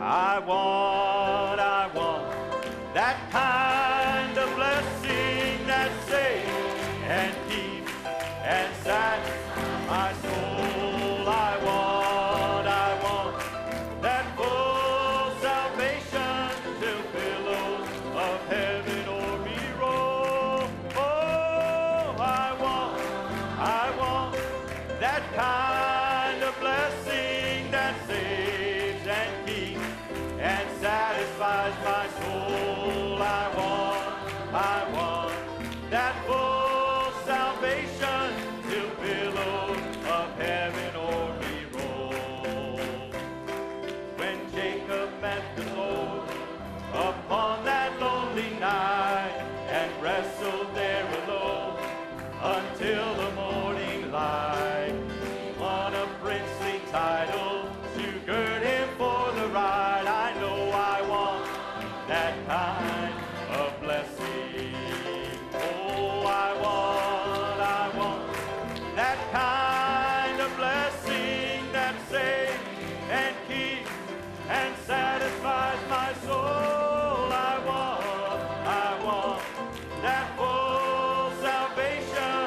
I want that kind of blessing that saves and keeps and satisfies my soul. I want that full salvation till billows of heaven o'er me roll. Oh, I want that kind of blessing that saves and keeps and satisfies my soul. I want that full salvation till billows of heaven o'er me roll. When Jacob met the Lord upon that lonely night and wrestled there alone until the morning light, he won a princely title to gird him for the ride. I know I want that kind of blessing. Oh, I want that kind of blessing that saves and keeps and satisfies my soul. I want that full salvation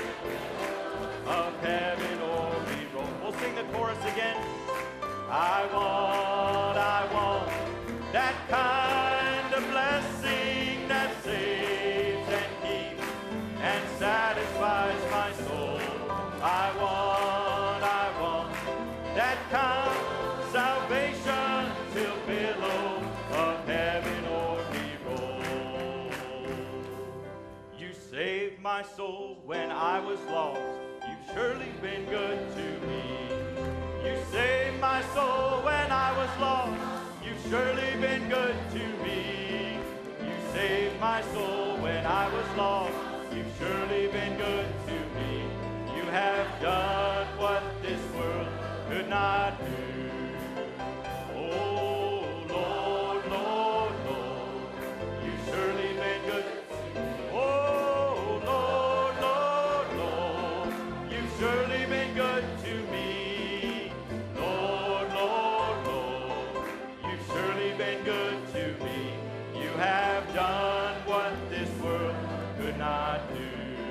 of heaven o'er me roll. We'll sing the chorus again. I want that kind of blessing that saves and keeps and satisfies my soul. I want that kind of salvation till billows of heaven o'er me roll. You saved my soul when I was lost. You've surely been good to me. You saved my soul when I was lost. You've surely been good to me. You saved my soul when I was lost. You've surely been good to me. You have done what this world could not do. Oh, Lord, Lord, Lord, you've surely been good to me. Oh, Lord, Lord, Lord, you've surely been good to me. Lord, Lord, Lord, you've surely been good to me. You have done what this world could not do.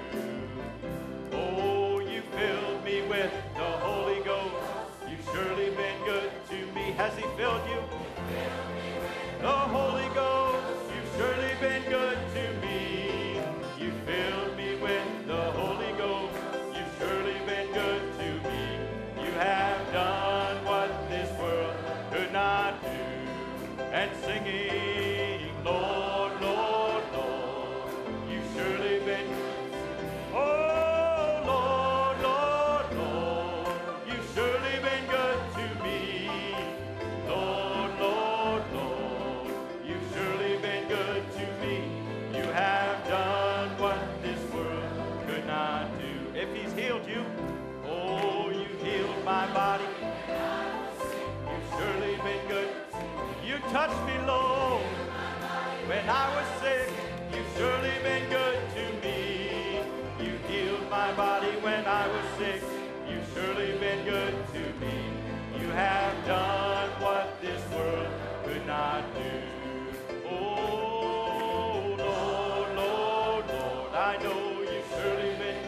Oh, you filled me with the Holy Ghost. You've surely been good to me. Has He filled you? The Holy Ghost, you've surely been good to me. You filled me with the Holy Ghost. You've surely been good to me. You have done what this world could not do. And singing, Lord, Lord, Lord, you've surely been good to me. Oh, Lord, Lord, Lord, you've surely been good to me. Lord, Lord, Lord, you've surely been good to me. You have done what this world could not do. If He's healed you, oh, you healed my body. You've surely been good. You touched me, Lord, when I was sick. You've surely been good to me. You healed my body when I was sick. You've surely been good to me. You have done what this world could not do. Oh, Lord, Lord, Lord, I know you've surely been.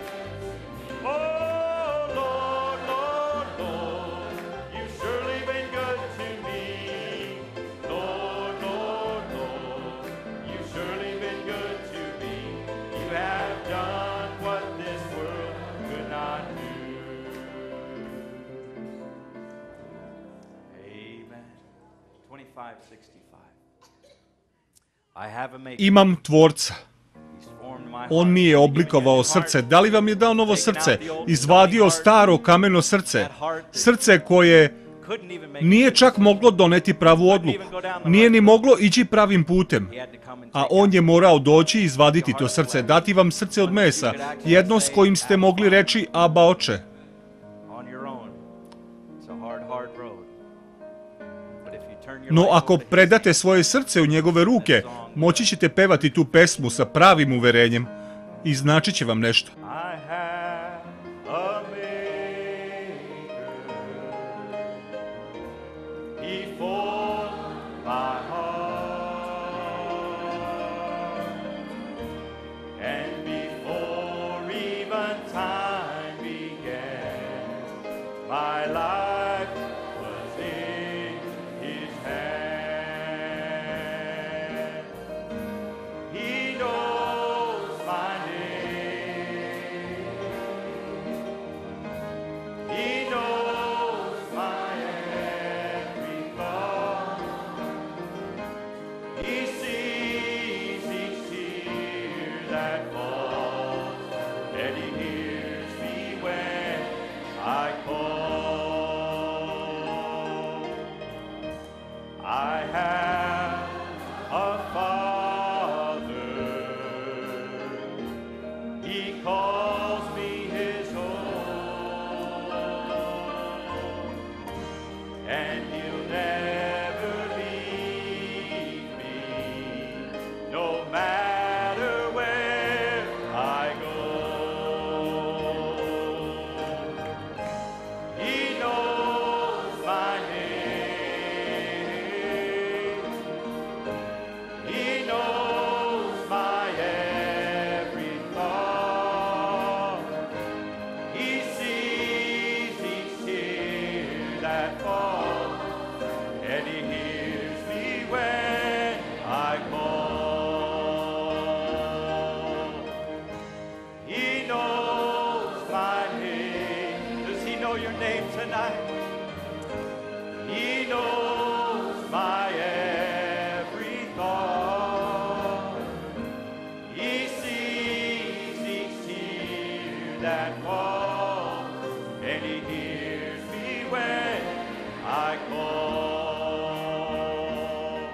Oh, Lord, Lord, Lord, you've surely been good to me. Lord, Lord, Lord, you've surely been good to me. You have done what this world could not do. Amen. 25:65. I have a maker. Imam tvorca. He's formed my On heart. mi je oblikovao srce. Da li vam je dao novo srce? Izvadio staro kameno srce. Srce koje nije čak moglo doneti pravu odluku. Nije ni moglo ići pravim putem. A on je morao doći i izvaditi to srce. Dati vam srce od mesa. Jedno s kojim ste mogli reći Aba, oče. No ako predate svoje srce u njegove ruke, moći ćete pevati tu pesmu sa pravim uverenjem i značit će vam nešto. He formed even time began, my life was in His hand. He knows my name. He knows my every thought. He sees each tear that falls, and He hears me when I call. I have a Father. He calls me His own, and He'll never leave me, no matter where I go. He knows my name. He knows my every thought. He sees each tear that falls, and He hears me when I call. He knows my name. Does He know your name tonight? He knows my every thought. He sees each tear that falls, and He hears me when I call.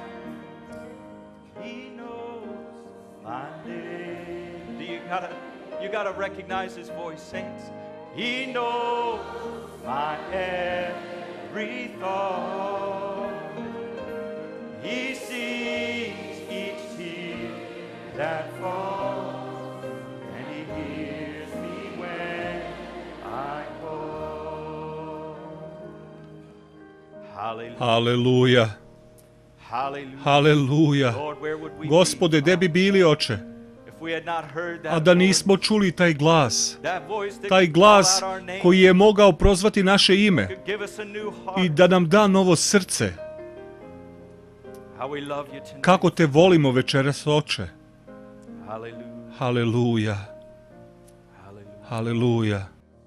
He knows my name. You gotta recognize His voice, saints. He knows my every thought. He sees each tear that falls, and He hears me when I call. Hallelujah. Haleluja, Hallelujah. haleluja. Lord, where would we Gospode, be gde bi bili, Oče, if we had not heard a that da voice, nismo čuli taj glas, that voice that taj could call glas out our name, koji je mogao prozvati naše ime could give us a new i heart. da nam da novo srce. How we love you tonight. Kako te volimo večeras, Oče. Hallelujah. Haleluja, Hallelujah. haleluja.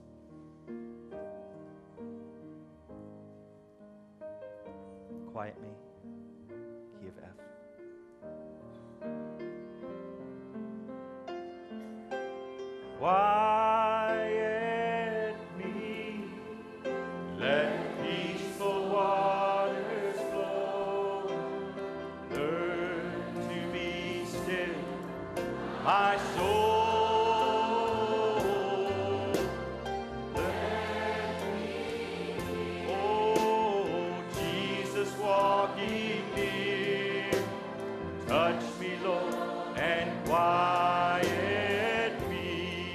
Quiet me. Key of F. Quiet me. Let peaceful waters flow. Learn to be still, my soul. Let me, oh, Jesus walking near. Touch me, Lord, and quiet me.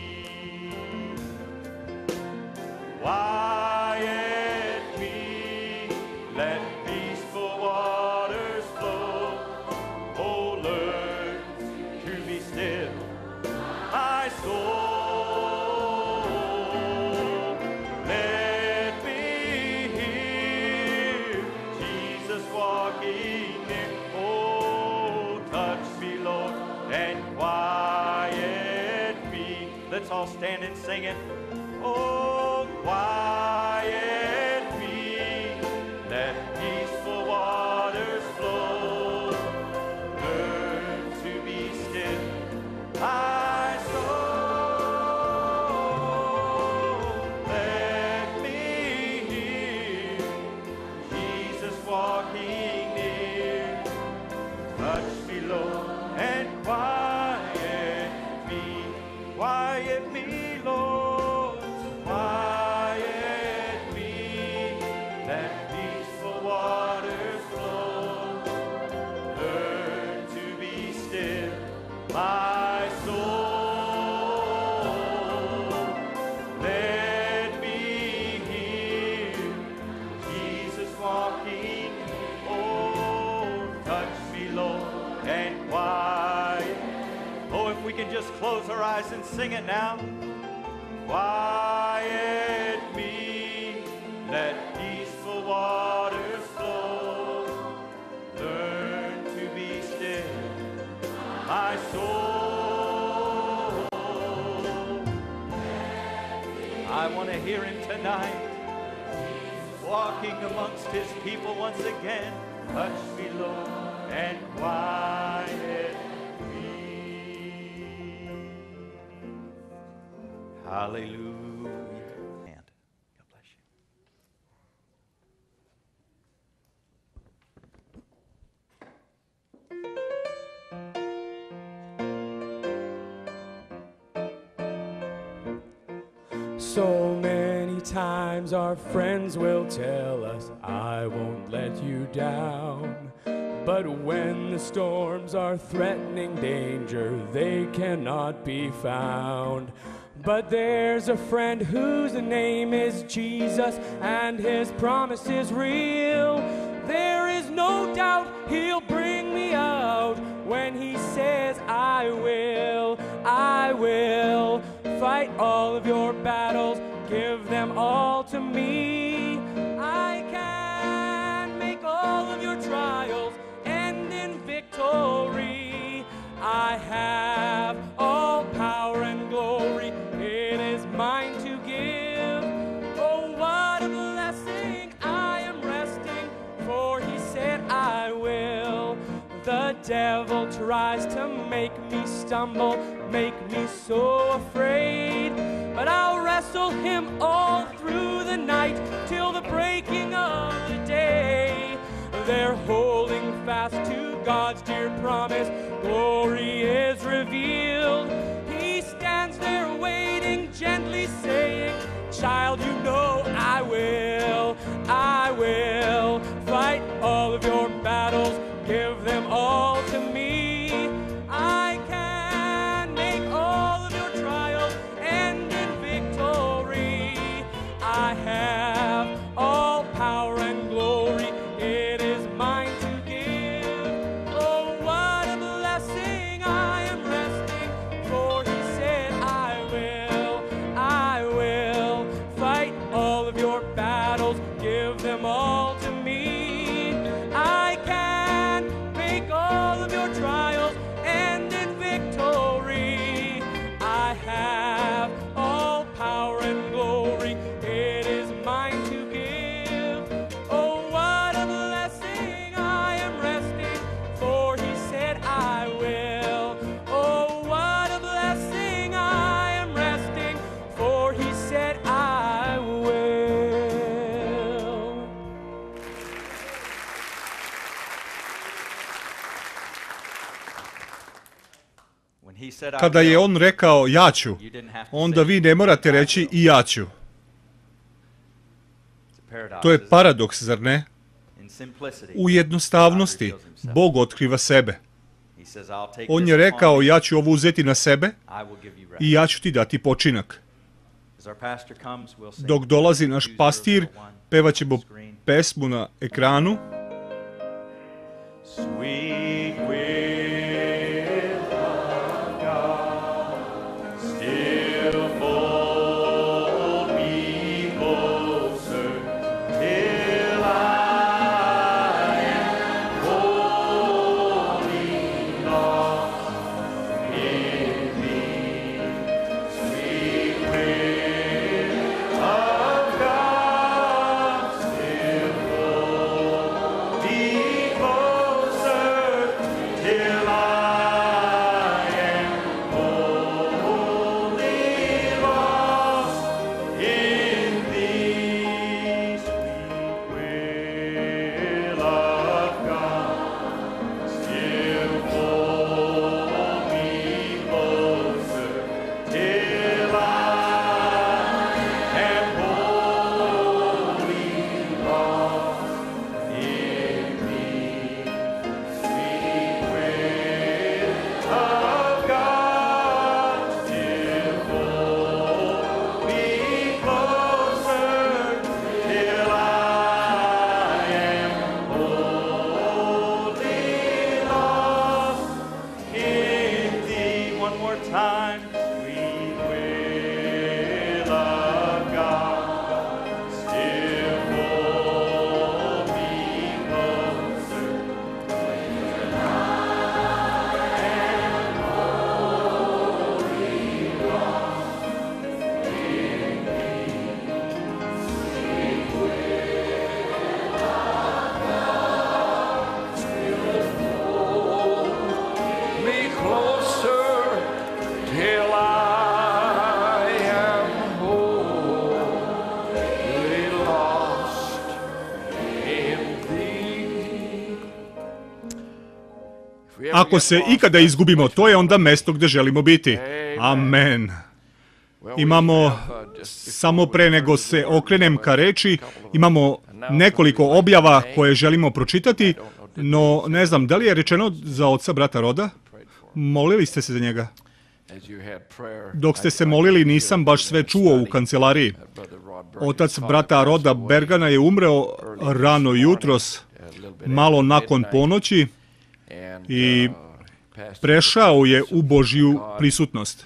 Quiet me, let peaceful waters flow. Oh, learn to be still, my soul. Let me hear Jesus walking near. Oh, touch me, Lord, and quiet me. Let's all stand and sing it. Oh, quiet me, let peaceful waters flow. Learn to be still, my soul. Let me hear Jesus walking near. Touch me, Lord, and quiet me. Quiet me, Lord. Quiet me. Let peaceful waters flow. Learn to be still, my soul. Let me hear Jesus walking. Oh, touch me, Lord, and quiet. Oh, if we can just close our eyes and sing it now. I want to hear him tonight, walking amongst his people once again. Touch me, Lord, and quiet me. Hallelujah. And God bless you. So many times our friends will tell us, I won't let you down. But when the storms are threatening danger, they cannot be found. But there's a friend whose name is Jesus, and his promise is real. There is no doubt he'll bring me out when he says, I will fight all of your battles, give them all to me. I can make all of your trials end in victory. I have all power and glory, it is mine to give. Oh, what a blessing, I am resting, for he said I will. The devil tries to make me stumble, make me so afraid, but I'll wrestle him all through the night till the breaking of the day. They're holding fast to God's dear promise, glory is revealed. He stands there waiting, gently saying, child, you know I will fight all of your battles, give them all to me. I can make all of your trials end in victory. I have all power and glory, it is mine to give. Oh, what a blessing, I am resting, for he said I will fight all of your battles, give them all to me. I can make all of your trials end in victory. I have all power and glory, it is mine to give. Oh, what a blessing, I am resting, for he said I will. Oh, what a blessing, I am resting, for he said I will. When he said, I Kada je will, on rekao ja ću, you didn't have to onda say vi it. ne morate reći i ja ću. It's a paradox, To je isn't it? paradoks, zar ne? In simplicity, U jednostavnosti God reveals himself. Bog otkriva sebe. He says, I'll take On this je upon rekao me, ja ću ovo uzeti na sebe I will give you rest. i ja ću ti dati počinak. As our pastor comes, we'll sing Dok dolazi naš 201 pastir, pevat ćemo screen. pesmu na ekranu. Sweet wind of God, still fold me closer till I am wholly lost in thee. Sweet wind of God, still fold me closer ako se ikada izgubimo, to je onda mesto gde želimo biti. Amen. Imamo, samo pre nego se okrenem ka reči, imamo nekoliko objava koje želimo pročitati, no ne znam, da li je rečeno za oca brata Roda? Molili ste se za njega? Dok ste se molili, nisam baš sve čuo u kancelariji. Otac brata Roda Bergana je umreo rano jutros, malo nakon ponoći, i prešao je u Božju prisutnost.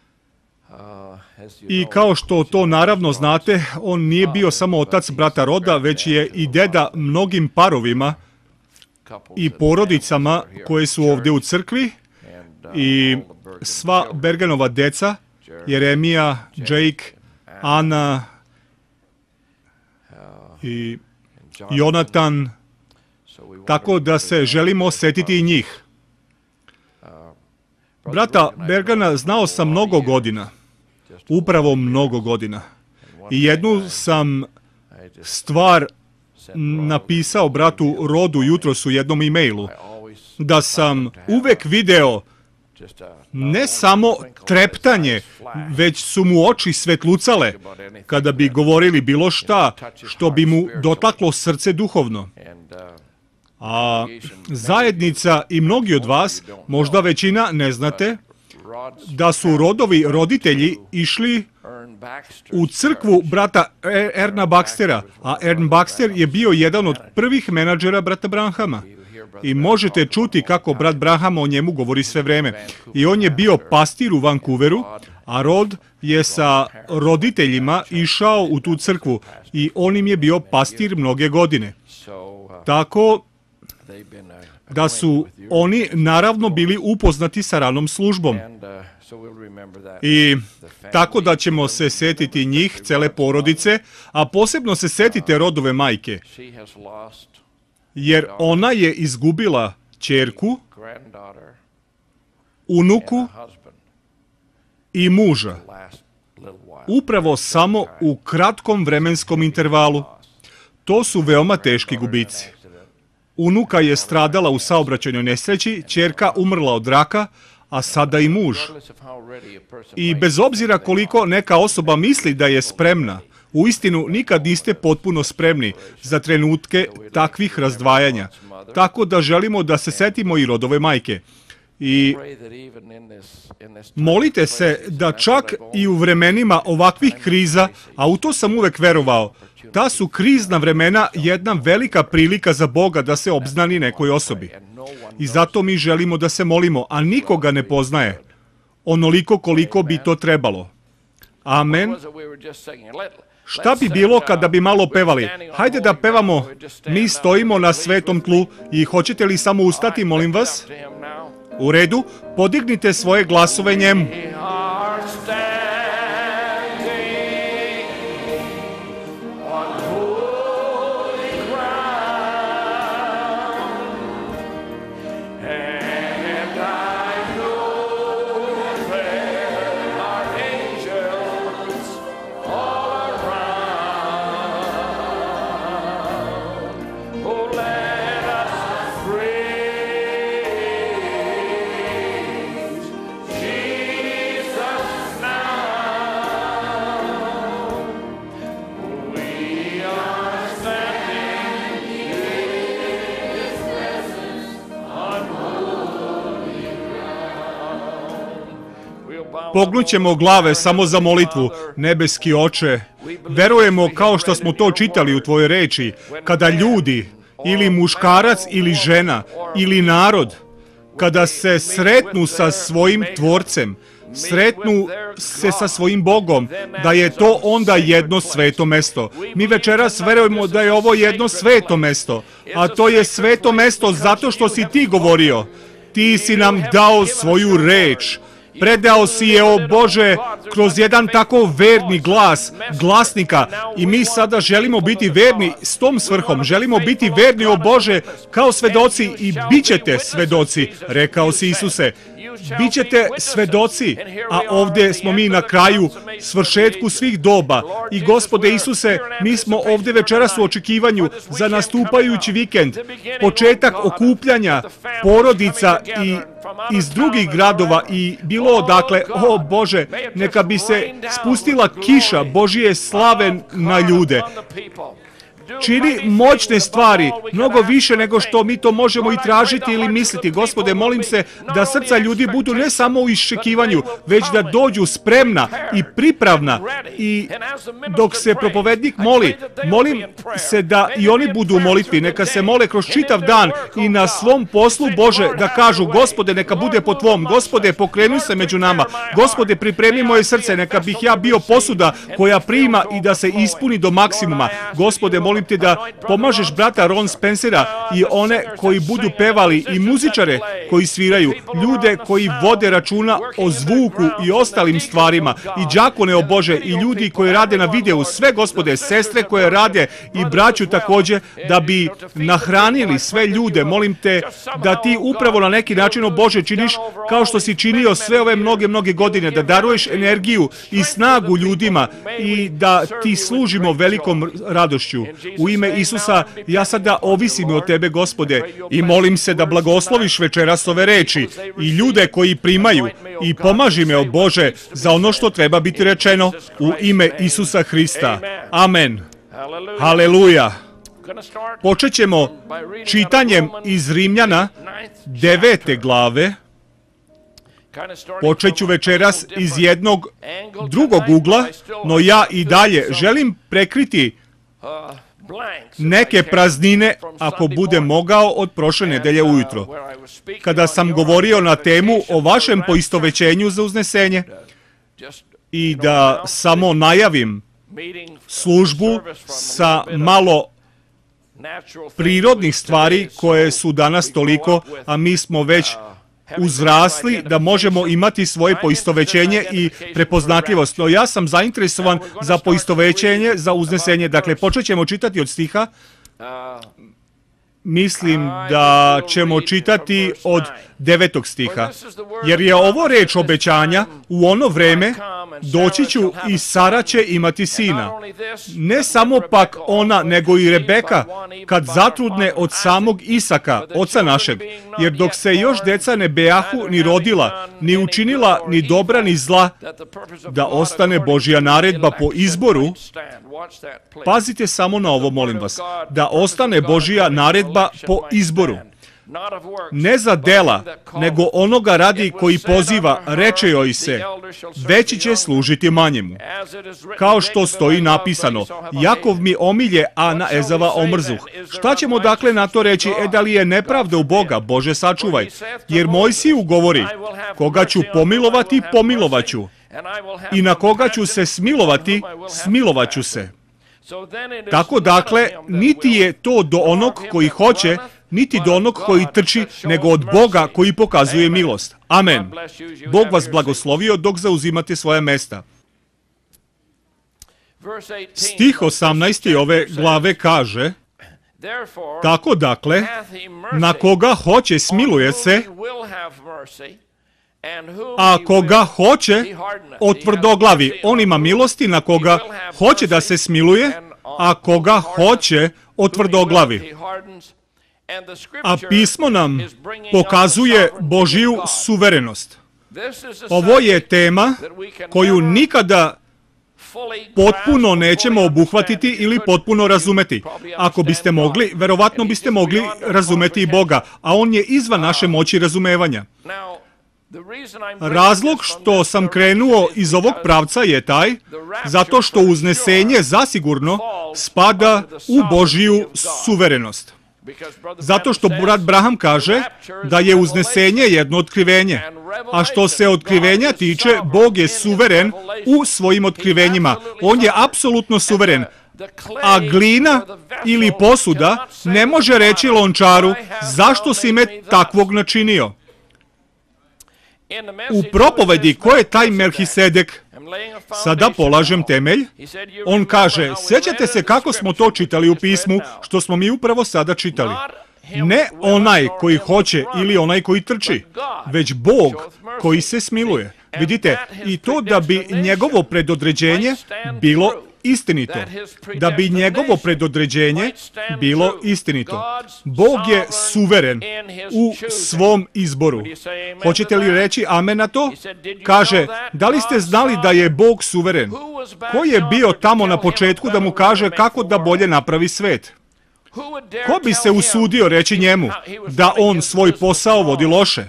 I kao što to naravno znate, on nije bio samo otac brata Roda, već je i deda mnogim parovima i porodicama koje su ovdje u crkvi, i sva Berganova deca, Jeremija, Jake, Ana i Jonatan, tako da se želimo setiti i njih. Brata Bergana znao sam mnogo godina, upravo mnogo godina. I jednu sam stvar napisao bratu Rodu jutros u jednom e-mailu, da sam uvek video ne samo treptanje, već su mu oči svetlucale kada bi govorili bilo šta što bi mu dotaklo srce duhovno. A zajednica i mnogi od vas, možda većina, ne znate, da su Rodovi roditelji išli u crkvu brata Erna Baxtera, a Ern Baxter je bio jedan od prvih menadžera brata Branhama. I možete čuti kako brat Branham o njemu govori sve vreme. I on je bio pastir u Vancouveru, a Rod je sa roditeljima išao u tu crkvu i on im je bio pastir mnoge godine. Tako da su oni naravno bili upoznati sa ranom službom. I tako da ćemo se setiti njih, cele porodice, a posebno se setite Rodove majke, jer ona je izgubila ćerku, unuku i muža, upravo samo u kratkom vremenskom intervalu. To su veoma teški gubici. Unuka je stradala u saobraćajnoj nesreći, ćerka umrla od raka, a sada i muž. I bez obzira koliko neka osoba misli da je spremna, uistinu nikad niste potpuno spremni za trenutke takvih razdvajanja. Tako da želimo da se setimo i Rodove majke. I molite se da čak i u vremenima ovakvih kriza, a u to sam uvek verovao, ta su krizna vremena jedna velika prilika za Boga da se obznani nekoj osobi. I zato mi želimo da se molimo, a nikoga ne poznaje onoliko koliko bi to trebalo. Amen. Šta bi bilo kada bi malo pevali? Hajde da pevamo, mi stojimo na svetom tlu, i hoćete li samo ustati, molim vas? U redu, podignite svoje glasove njemu. Pognućemo glave samo za molitvu, nebeski Oče. Verujemo, kao što smo to čitali u tvojoj reči, kada ljudi, ili muškarac ili žena, ili narod, kada se sretnu sa svojim Tvorcem, sretnu se sa svojim Bogom, da je to onda jedno sveto mesto. Mi večeras verujemo da je ovo jedno sveto mesto, a to je sveto mesto zato što si ti govorio. Ti si nam dao svoju reč. Predao si je, o Bože, kroz jedan tako verni glas, glasnika, i mi sada želimo biti verni s tom svrhom. Želimo biti verni, o Bože, kao svedoci, i bit ćete svedoci, rekao si, Isuse. Bićete svedoci, a ovdje smo mi na kraju, svršetku svih doba. I Gospode Isuse, mi smo ovdje večeras u očekivanju za nastupajući vikend, početak okupljanja porodica i iz drugih gradova i bilo odakle, o Bože, neka bi se spustila kiša Božije slave na ljude. Čini moćne stvari, mnogo više nego što mi to možemo i tražiti ili misliti. Gospode, molim se da srca ljudi budu ne samo u iščekivanju, već da dođu spremna i pripravna. I dok se propovednik moli, molim se da i oni budu u molitvi, neka se mole kroz čitav dan i na svom poslu, Bože, da kažu, Gospode, neka bude po Tvom, Gospode, pokreni se među nama, Gospode, pripremi moje srce, neka bih ja bio posuda koja prima i da se ispuni do maksimuma. Gospode, molim te da pomažeš brata Ron Spencera i one koji budu pevali i muzičare koji sviraju, ljude koji vode računa o zvuku i ostalim stvarima i đakone, o Bože, i ljudi koji rade na videu, sve, Gospode, sestre koje rade i braću također, da bi nahranili sve ljude. Molim te da ti upravo na neki način, o Bože, činiš kao što si činio sve ove mnoge godine, da daruješ energiju i snagu ljudima i da ti služimo velikom radošću. U ime Isusa, ja sada ovisim od Tebe, Gospode, i molim se da blagosloviš večeras ove reči i ljude koji primaju i pomaži me, o Bože, za ono što treba biti rečeno u ime Isusa Hrista. Amen. Haleluja. Počet ćemo čitanjem iz Rimljana 9. glave. Počet ću večeras iz jednog drugog ugla, no ja i dalje želim prekriti neke praznine, ako budem mogao, od prošle nedelje ujutro, kada sam govorio na temu o vašem poistovećenju za uznesenje, i da samo najavim službu sa malo prirodnih stvari koje su danas toliko, a mi smo već uzrasli da možemo imati svoje poistovećenje i prepoznatljivost. No ja sam zainteresovan za poistovećenje, za uznesenje. Dakle, počet ćemo čitati od stiha. Mislim da ćemo čitati od 9. stiha. Jer je ovo reč obećanja, u ono vreme doći ću i Sara će imati sina. Ne samo pak ona, nego i Rebeka, kad zatrudne od samog Isaka, oca našeg. Jer dok se još deca ne bejahu ni rodila, ni učinila ni dobra ni zla, da ostane Božja naredba po izboru. Pazite samo na ovo, molim vas. Da ostane Božja naredba po izboru. Ne za dela, nego onoga radi koji poziva, reče joj se, veći će služiti manjemu. Kao što stoji napisano, Jakov mi omilje, a na Ezava omrzuh. Šta ćemo dakle na to reći? Da li je nepravda u Boga? Bože, sačuvaj. Jer Mojsiju govori, koga ću pomilovati, pomilovaću. I na koga ću se smilovati, smilovaću se. Tako dakle, niti je to do onog koji hoće, niti do onog koji trči, nego od Boga koji pokazuje milost. Amen. Bog vas blagoslovio dok zauzimate svoje mesta. Stih 18. ove glave kaže, tako dakle, na koga hoće smiluje se, a koga hoće otvrdoglavi. On ima milosti na koga hoće da se smiluje, a koga hoće otvrdoglavi. A pismo nam pokazuje Božiju suverenost. Ovo je tema koju nikada potpuno nećemo obuhvatiti ili potpuno razumeti. Ako biste mogli, verovatno biste mogli razumeti i Boga, a On je izvan naše moći razumevanja. Razlog što sam krenuo iz ovog pravca je taj, zato što uznesenje zasigurno spada u Božiju suverenost. Zato što brat Braham kaže da je uznesenje jedno otkrivenje. A što se otkrivenja tiče, Bog je suveren u svojim otkrivenjima. On je apsolutno suveren. A glina ili posuda ne može reći lončaru, zašto si me takvog načinio? U propovedi ko je taj Melhisedek, sada polažem temelj, on kaže, sjećate se kako smo to čitali u pismu, što smo mi upravo sada čitali. Ne onaj koji hoće ili onaj koji trči, već Bog koji se smiluje. Vidite, i to da bi njegovo predodređenje bilo istinito. Da bi njegovo predodređenje bilo istinito. Bog je suveren u svom izboru. Hoćete li reći amen na to? Kaže, da li ste znali da je Bog suveren? Ko je bio tamo na početku da mu kaže kako da bolje napravi svet? Ko bi se usudio reći njemu da on svoj posao vodi loše?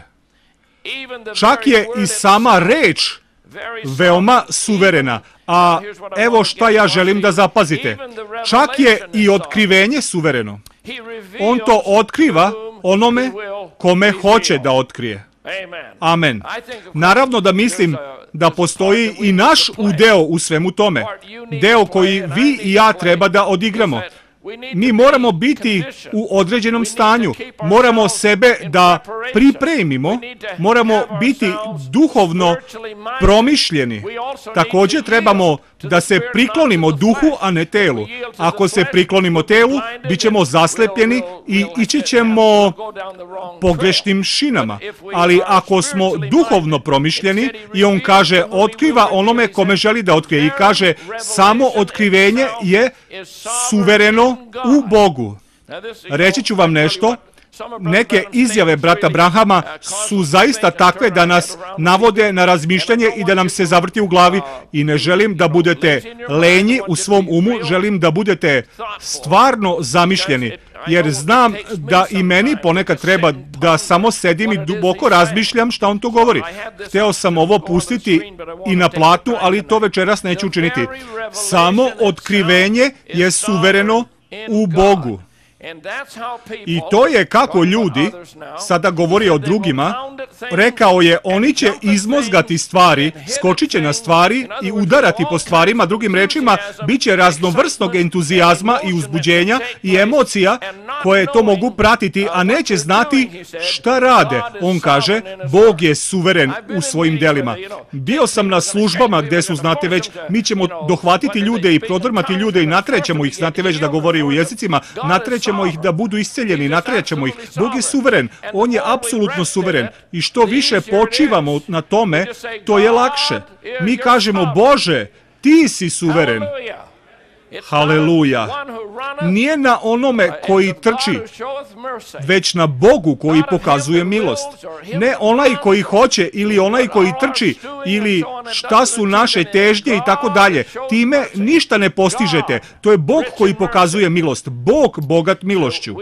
Čak je i sama reč veoma suverena. A evo šta ja želim da zapazite. Čak je i otkrivenje suvereno. On to otkriva onome kome hoće da otkrije. Amen. Naravno da mislim da postoji i naš udeo u svemu tome. Deo koji vi i ja treba da odigramo. Mi moramo biti u određenom stanju, moramo sebe da pripremimo, moramo biti duhovno promišljeni. Također trebamo da se priklonimo duhu, a ne telu. Ako se priklonimo telu, bit ćemo zaslepljeni i ići ćemo pogrešnim šinama. Ali ako smo duhovno promišljeni i on kaže, otkriva onome kome želi da otkrije i kaže, samo otkrivenje je suvereno u Bogu. Reći ću vam nešto. Neke izjave brata Branhama su zaista takve da nas navode na razmišljanje i da nam se zavrti u glavi i ne želim da budete lenji u svom umu, želim da budete stvarno zamišljeni, jer znam da i meni ponekad treba da samo sedim i duboko razmišljam šta on to govori. Hteo sam ovo pustiti i na platnu, ali to večeras neću učiniti. Samo otkrivenje je suvereno u Bogu. I to je kako ljudi, sada govori o drugima, rekao je, oni će izmozgati stvari, skočit će na stvari i udarati po stvarima, drugim rečima, bit će raznovrsnog entuzijazma i uzbuđenja i emocija koje to mogu pratiti, a neće znati šta rade. On kaže, Bog je suveren u svojim delima. Bio sam na službama gde su, znate već, mi ćemo dohvatiti ljude i prodrmati ljude i natrećemo ih, znate već da govori u jezicima, natrećemo ih da budu isceljeni, natrećemo ih. Bog je suveren, on je apsolutno suveren. I što više počivamo na tome, to je lakše. Mi kažemo, Bože, ti si suveren. Haleluja. Nije na onome koji trči, već na Bogu koji pokazuje milost. Ne onaj koji hoće ili onaj koji trči ili šta su naše težnje i tako dalje. Time ništa ne postižete. To je Bog koji pokazuje milost. Bog bogat milošću.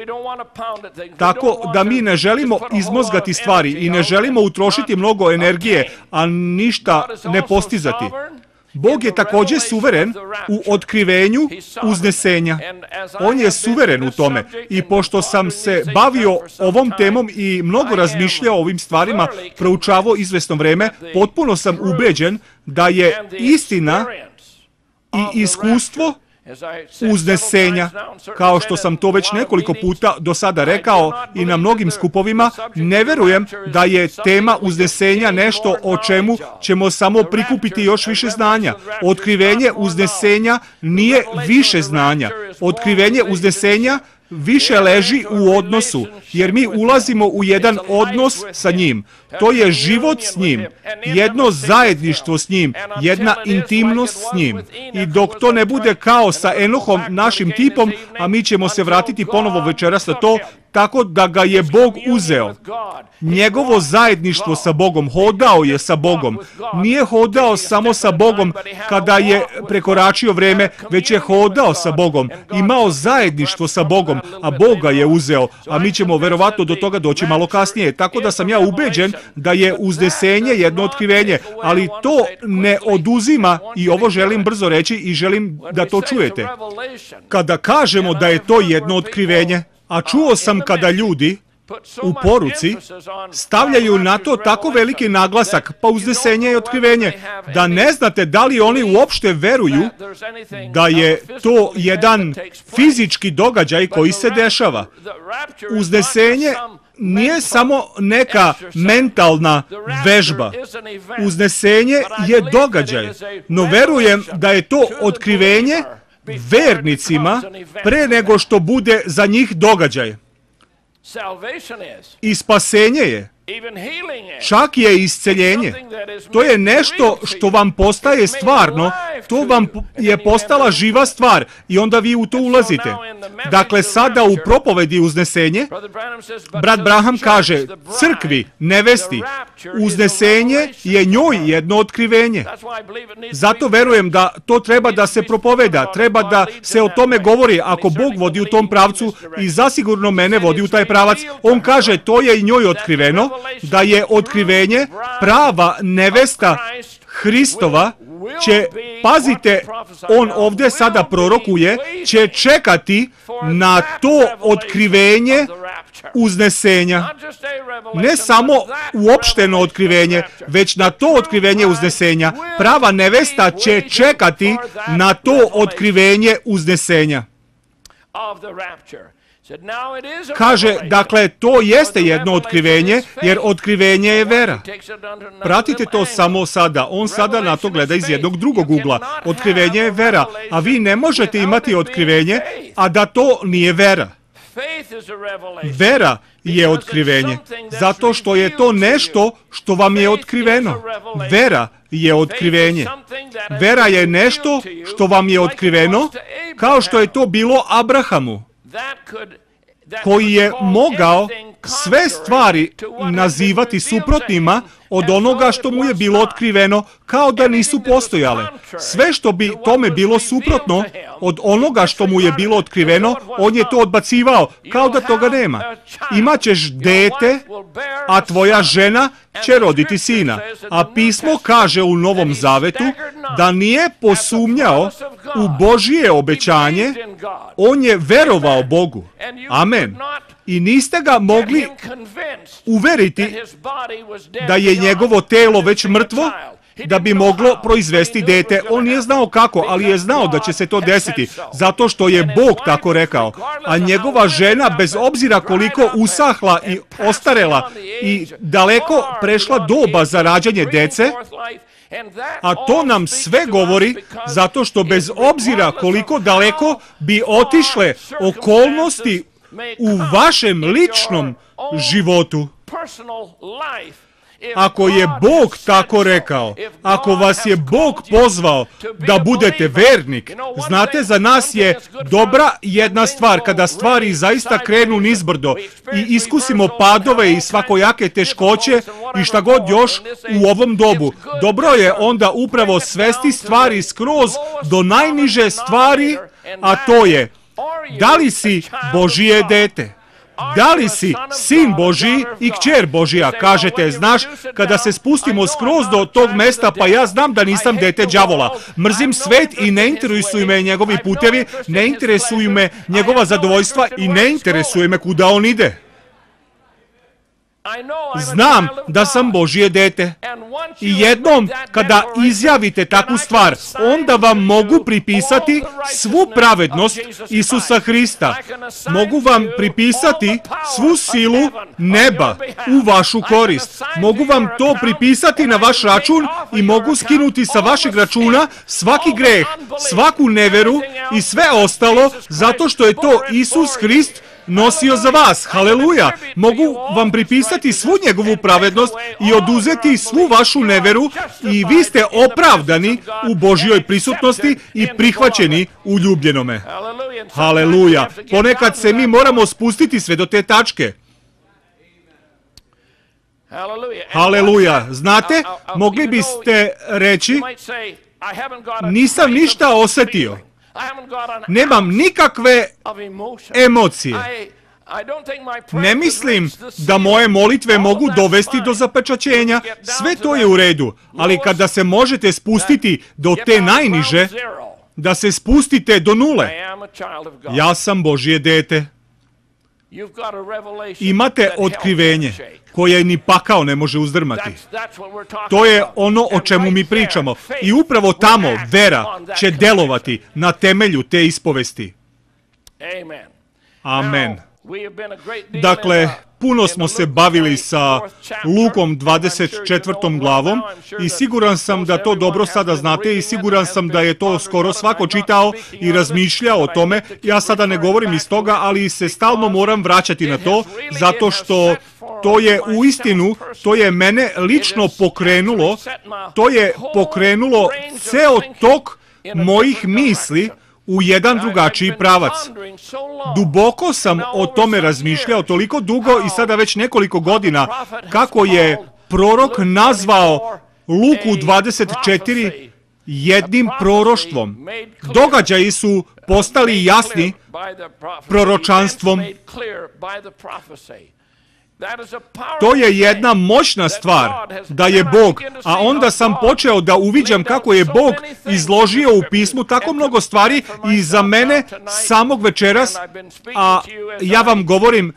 Tako da mi ne želimo izmozgati stvari i ne želimo utrošiti mnogo energije, a ništa ne postizati. Bog je također suveren u otkrivenju uznesenja. On je suveren u tome. I pošto sam se bavio ovom temom i mnogo razmišljao o ovim stvarima, proučavao izvesno vreme, potpuno sam ubeđen da je istina i iskustvo uznesenja, kao što sam to već nekoliko puta do sada rekao i na mnogim skupovima, ne verujem da je tema uznesenja nešto o čemu ćemo samo prikupiti još više znanja. Otkrivenje uznesenja nije više znanja. Otkrivenje uznesenja više leži u odnosu, jer mi ulazimo u jedan odnos sa njim. To je život s njim, jedno zajedništvo s njim, jedna intimnost s njim. I dok to ne bude kao sa Enohom, našim tipom, a mi ćemo se vratiti ponovo večeras na to, tako da ga je Bog uzeo. Njegovo zajedništvo sa Bogom, hodao je sa Bogom. Nije hodao samo sa Bogom kada je prekoračio vreme, već je hodao sa Bogom. Imao zajedništvo sa Bogom, a Bog ga je uzeo. A mi ćemo verovatno do toga doći malo kasnije. Tako da sam ja ubeđen da je uznesenje jedno otkrivenje, ali to ne oduzima, i ovo želim brzo reći i želim da to čujete. Kada kažemo da je to jedno otkrivenje, a čuo sam kada ljudi u poruci stavljaju na to tako veliki naglasak, pa uznesenje i otkrivenje, da ne znate da li oni uopšte veruju da je to jedan fizički događaj koji se dešava. Uznesenje nije samo neka mentalna vežba. Uznesenje je događaj, no verujem da je to otkrivenje vernicima pre nego što bude za njih događaj. I spasenje je, čak je isceljenje. To je nešto što vam postaje stvarno, to vam je postala živa stvar i onda vi u to ulazite. Dakle, sada u propovedi uznesenje, brat Branham kaže crkvi, nevesti, uznesenje je njoj jedno otkrivenje. Zato verujem da to treba da se propoveda, treba da se o tome govori ako Bog vodi u tom pravcu i zasigurno mene vodi u taj pravac. On kaže to je i njoj otkriveno, da je otkrivenje prava nevesta Hristova će, pazite, on ovdje sada prorokuje, će čekati na to otkrivenje uznesenja. Ne samo uopšteno otkrivenje, već na to otkrivenje uznesenja. Prava nevesta će čekati na to otkrivenje uznesenja. Kaže, dakle, to jeste jedno otkrivenje, jer otkrivenje je vera. Pratite to samo sada. On sada na to gleda iz jednog drugog ugla. Otkrivenje je vera, a vi ne možete imati otkrivenje, a da to nije vera. Vera je otkrivenje, zato što je to nešto što vam je otkriveno. Vera je otkrivenje. Vera je nešto što vam je otkriveno, kao što je to bilo Abrahamu, koji je mogao sve stvari nazivati suprotnima od onoga što mu je bilo otkriveno, kao da nisu postojale. Sve što bi tome bilo suprotno od onoga što mu je bilo otkriveno, on je to odbacivao, kao da toga nema. Imaćeš dete, a tvoja žena će roditi sina. A pismo kaže u Novom Zavetu da nije posumnjao u Božje obećanje, on je verovao Bogu. Amen. I niste ga mogli uveriti da je njegovo telo već mrtvo, da bi moglo proizvesti dete. On nije znao kako, ali je znao da će se to desiti, zato što je Bog tako rekao. A njegova žena, bez obzira koliko usahla i ostarela i daleko prešla doba za rađanje dece, a to nam sve govori zato što bez obzira koliko daleko bi otišle okolnosti u vašem ličnom životu, ako je Bog tako rekao, ako vas je Bog pozvao da budete vernik, znate, za nas je dobra jedna stvar, kada stvari zaista krenu nizbrdo i iskusimo padove i svakojake teškoće i šta god još u ovom dobu. Dobro je onda upravo svesti stvari skroz do najniže stvari, a to je, da li si Božije dete? Da li si sin Božji i kćer Božja? Kažete, znaš, kada se spustimo skroz do tog mesta, pa ja znam da nisam dete đavola. Mrzim svet i ne interesuju me njegovi putevi, ne interesuju me njegova zadovoljstva i ne interesuje me kuda on ide. Znam da sam Božje dete. I jednom kada izjavite takvu stvar, onda vam mogu pripisati svu pravednost Isusa Hrista. Mogu vam pripisati svu silu neba u vašu korist. Mogu vam to pripisati na vaš račun i mogu skinuti sa vašeg računa svaki greh, svaku neveru i sve ostalo, zato što je to Isus Hrist nosio za vas. Haleluja! Mogu vam pripisati svu njegovu pravednost i oduzeti svu vašu neveru i vi ste opravdani u Božjoj prisutnosti i prihvaćeni u ljubljenome. Haleluja! Ponekad se mi moramo spustiti sve do te tačke. Haleluja! Znate, mogli biste reći, nisam ništa osjetio. Nemam nikakve emocije. Ne mislim da moje molitve mogu dovesti do zapečaćenja. Sve to je u redu. Ali kada se možete spustiti do te najniže, da se spustite do nule. Ja sam Božje dete. Imate otkrivenje koje ni pakao ne može uzdrmati. To je ono o čemu mi pričamo. I upravo tamo vera će delovati na temelju te ispovesti. Amen. Dakle, puno smo se bavili sa Lukom 24. glavom i siguran sam da to dobro sada znate i siguran sam da je to skoro svako čitao i razmišljao o tome. Ja sada ne govorim iz toga, ali se stalno moram vraćati na to, zato što to je u istinu, to je mene lično pokrenulo, to je pokrenulo ceo tok mojih misli u jedan drugačiji pravac. Duboko sam o tome razmišljao toliko dugo i sada već nekoliko godina kako je prorok nazvao Luku 24 jednim proroštvom. Događaji su postali jasni proročanstvom. To je jedna moćna stvar da je Bog, a onda sam počeo da uviđam kako je Bog izložio u pismu tako mnogo stvari i za mene samog večeras, a ja vam govorim,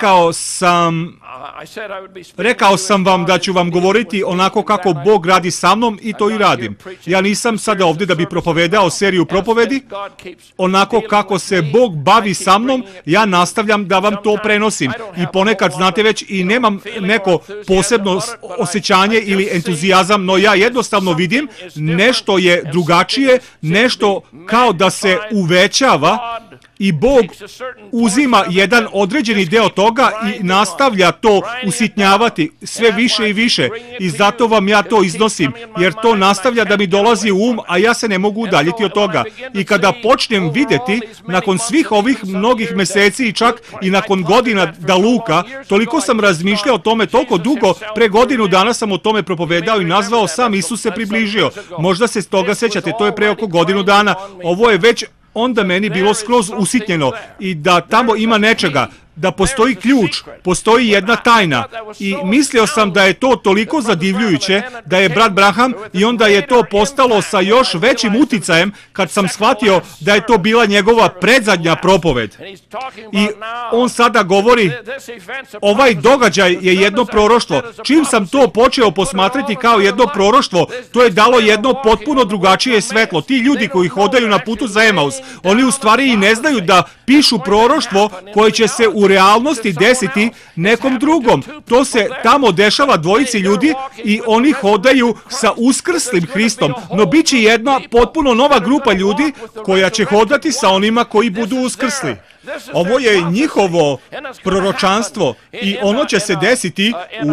rekao sam vam da ću vam govoriti onako kako Bog radi sa mnom i to i radim. Ja nisam sada ovdje da bi propovedao seriju propovedi, onako kako se Bog bavi sa mnom, ja nastavljam da vam to prenosim. I ponekad, znate već, i nemam neko posebno osjećanje ili entuzijazam, no ja jednostavno vidim nešto je drugačije, nešto kao da se uvećava i Bog uzima jedan određeni deo toga i nastavlja to usitnjavati sve više i više. I zato vam ja to iznosim, jer to nastavlja da mi dolazi u um, a ja se ne mogu udaljiti od toga. I kada počnem vidjeti, nakon svih ovih mnogih meseci i čak i nakon godina da Luka, toliko sam razmišljao o tome toliko dugo, pre godinu dana sam o tome propovedao i nazvao Sam Isus se približio. Možda se toga sećate, to je pre oko godinu dana. Ovo je već onda meni bilo skroz usitnjeno i da tamo ima nečega, da postoji ključ, postoji jedna tajna i mislio sam da je to toliko zadivljujuće, da je brat Branham i onda je to postalo sa još većim uticajem kad sam shvatio da je to bila njegova predzadnja propoved. I on sada govori, ovaj događaj je jedno proroštvo. Čim sam to počeo posmatrati kao jedno proroštvo, to je dalo jedno potpuno drugačije svetlo. Ti ljudi koji hodaju na putu za Emaus, oni u stvari i ne znaju da pišu proroštvo koje će se u realnosti desiti nekom drugom. To se tamo dešava dvojici ljudi i oni hodaju sa uskrslim Hristom, no bit će jedna potpuno nova grupa ljudi koja će hodati sa onima koji budu uskrsli. Ovo je njihovo proročanstvo i ono će se desiti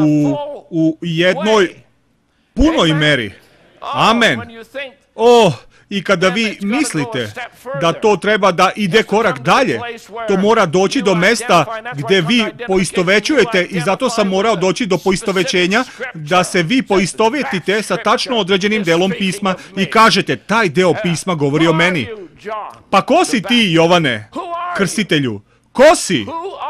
u jednoj punoj meri. Amen. I kada vi mislite da to treba da ide korak dalje, to mora doći do mesta gde vi poistovećujete i zato sam morao doći do poistovećenja, da se vi poistovetite sa tačno određenim delom pisma i kažete, taj deo pisma govori o meni. Pa ko si ti, Jovane, krstitelju? Ko si?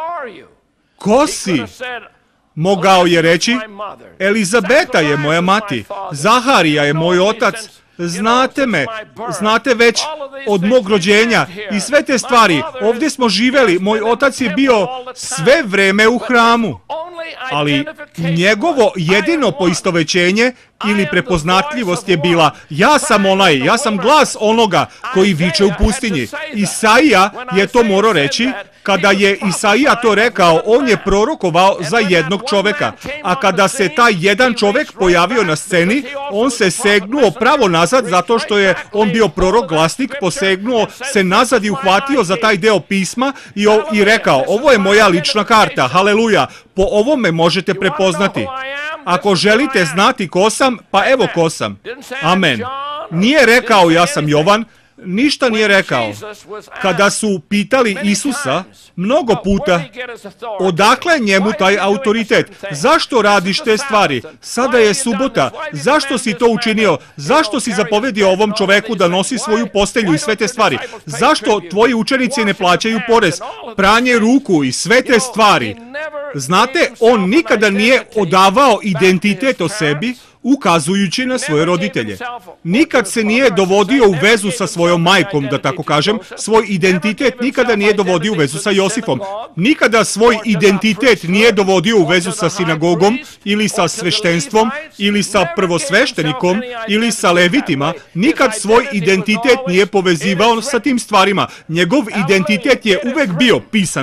Ko si? Mogao je reći, Elizabeta je moja mati, Zaharija je moj otac, znate me, znate već od mog rođenja i sve te stvari. Ovdje smo živeli, moj otac je bio sve vreme u hramu. Ali njegovo jedino poistovećenje ili prepoznatljivost je bila, ja sam glas onoga koji viče u pustinji. Isaija je to morao reći. Kada je Isaija to rekao, on je prorokovao za jednog čoveka. A kada se taj jedan čovek pojavio na sceni, on se segnuo pravo nazad zato što je on bio prorok, glasnik, posegnuo se nazad i uhvatio za taj deo pisma i rekao, ovo je moja lična karta, haleluja, po ovome možete prepoznati. Ako želite znati ko sam, pa evo ko sam. Amen. Nije rekao ja sam Jovan, ništa nije rekao. Kada su pitali Isusa mnogo puta, odakle njemu taj autoritet? Zašto radiš te stvari? Sada je subota. Zašto si to učinio? Zašto si zapovedio ovom čoveku da nosi svoju postelju i sve te stvari? Zašto tvoji učenici ne plaćaju porez? Pranje ruku i sve te stvari. Znate, on nikada nije odavao identitet o sebi, ukazujući na svoje roditelje. Nikad se nije dovodio u vezu sa svojom majkom, da tako kažem, svoj identitet nikada nije dovodio u vezu sa Josifom. Nikada svoj identitet nije dovodio u vezu sa sinagogom, ili sa sveštenstvom, ili sa prvosveštenikom, ili sa levitima. Nikad svoj identitet nije povezivao sa tim stvarima. Njegov identitet je uvek bio, pisano je.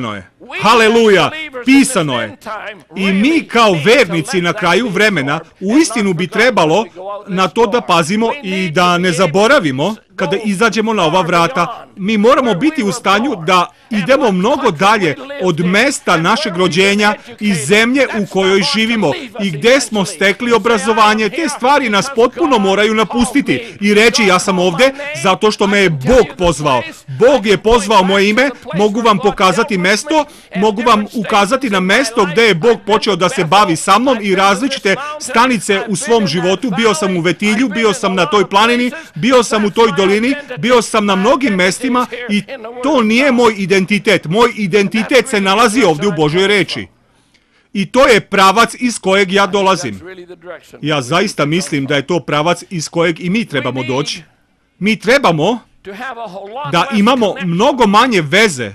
Haleluja, pisano je. I mi kao vernici na kraju vremena uistinu bi trebalo na to da pazimo i da ne zaboravimo kada izađemo na ova vrata. Mi moramo biti u stanju da idemo mnogo dalje od mesta našeg rođenja i zemlje u kojoj živimo i gde smo stekli obrazovanje. Te stvari nas potpuno moraju napustiti i reći ja sam ovde zato što me je Bog pozvao. Bog je pozvao moje ime, mogu vam pokazati mesto, mogu vam ukazati na mesto gde je Bog počeo da se bavi sa mnom i različite stanice u svom životu. Bio sam u Vetilju, bio sam na toj planini, bio sam u toj dolini, bio sam na mnogim mestima i to nije moj identitet. Moj identitet se nalazi ovdje u Božoj reči. I to je pravac iz kojeg ja dolazim. Ja zaista mislim da je to pravac iz kojeg i mi trebamo doći. Mi trebamo da imamo mnogo manje veze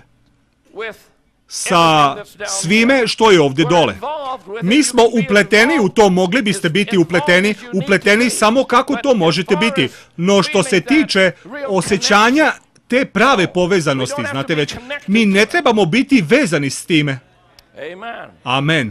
sa svime što je ovdje dole. Mi smo upleteni u to, mogli biste biti upleteni samo kako to možete biti. No što se tiče osjećanja te prave povezanosti, znate već, mi ne trebamo biti vezani s time. Amen.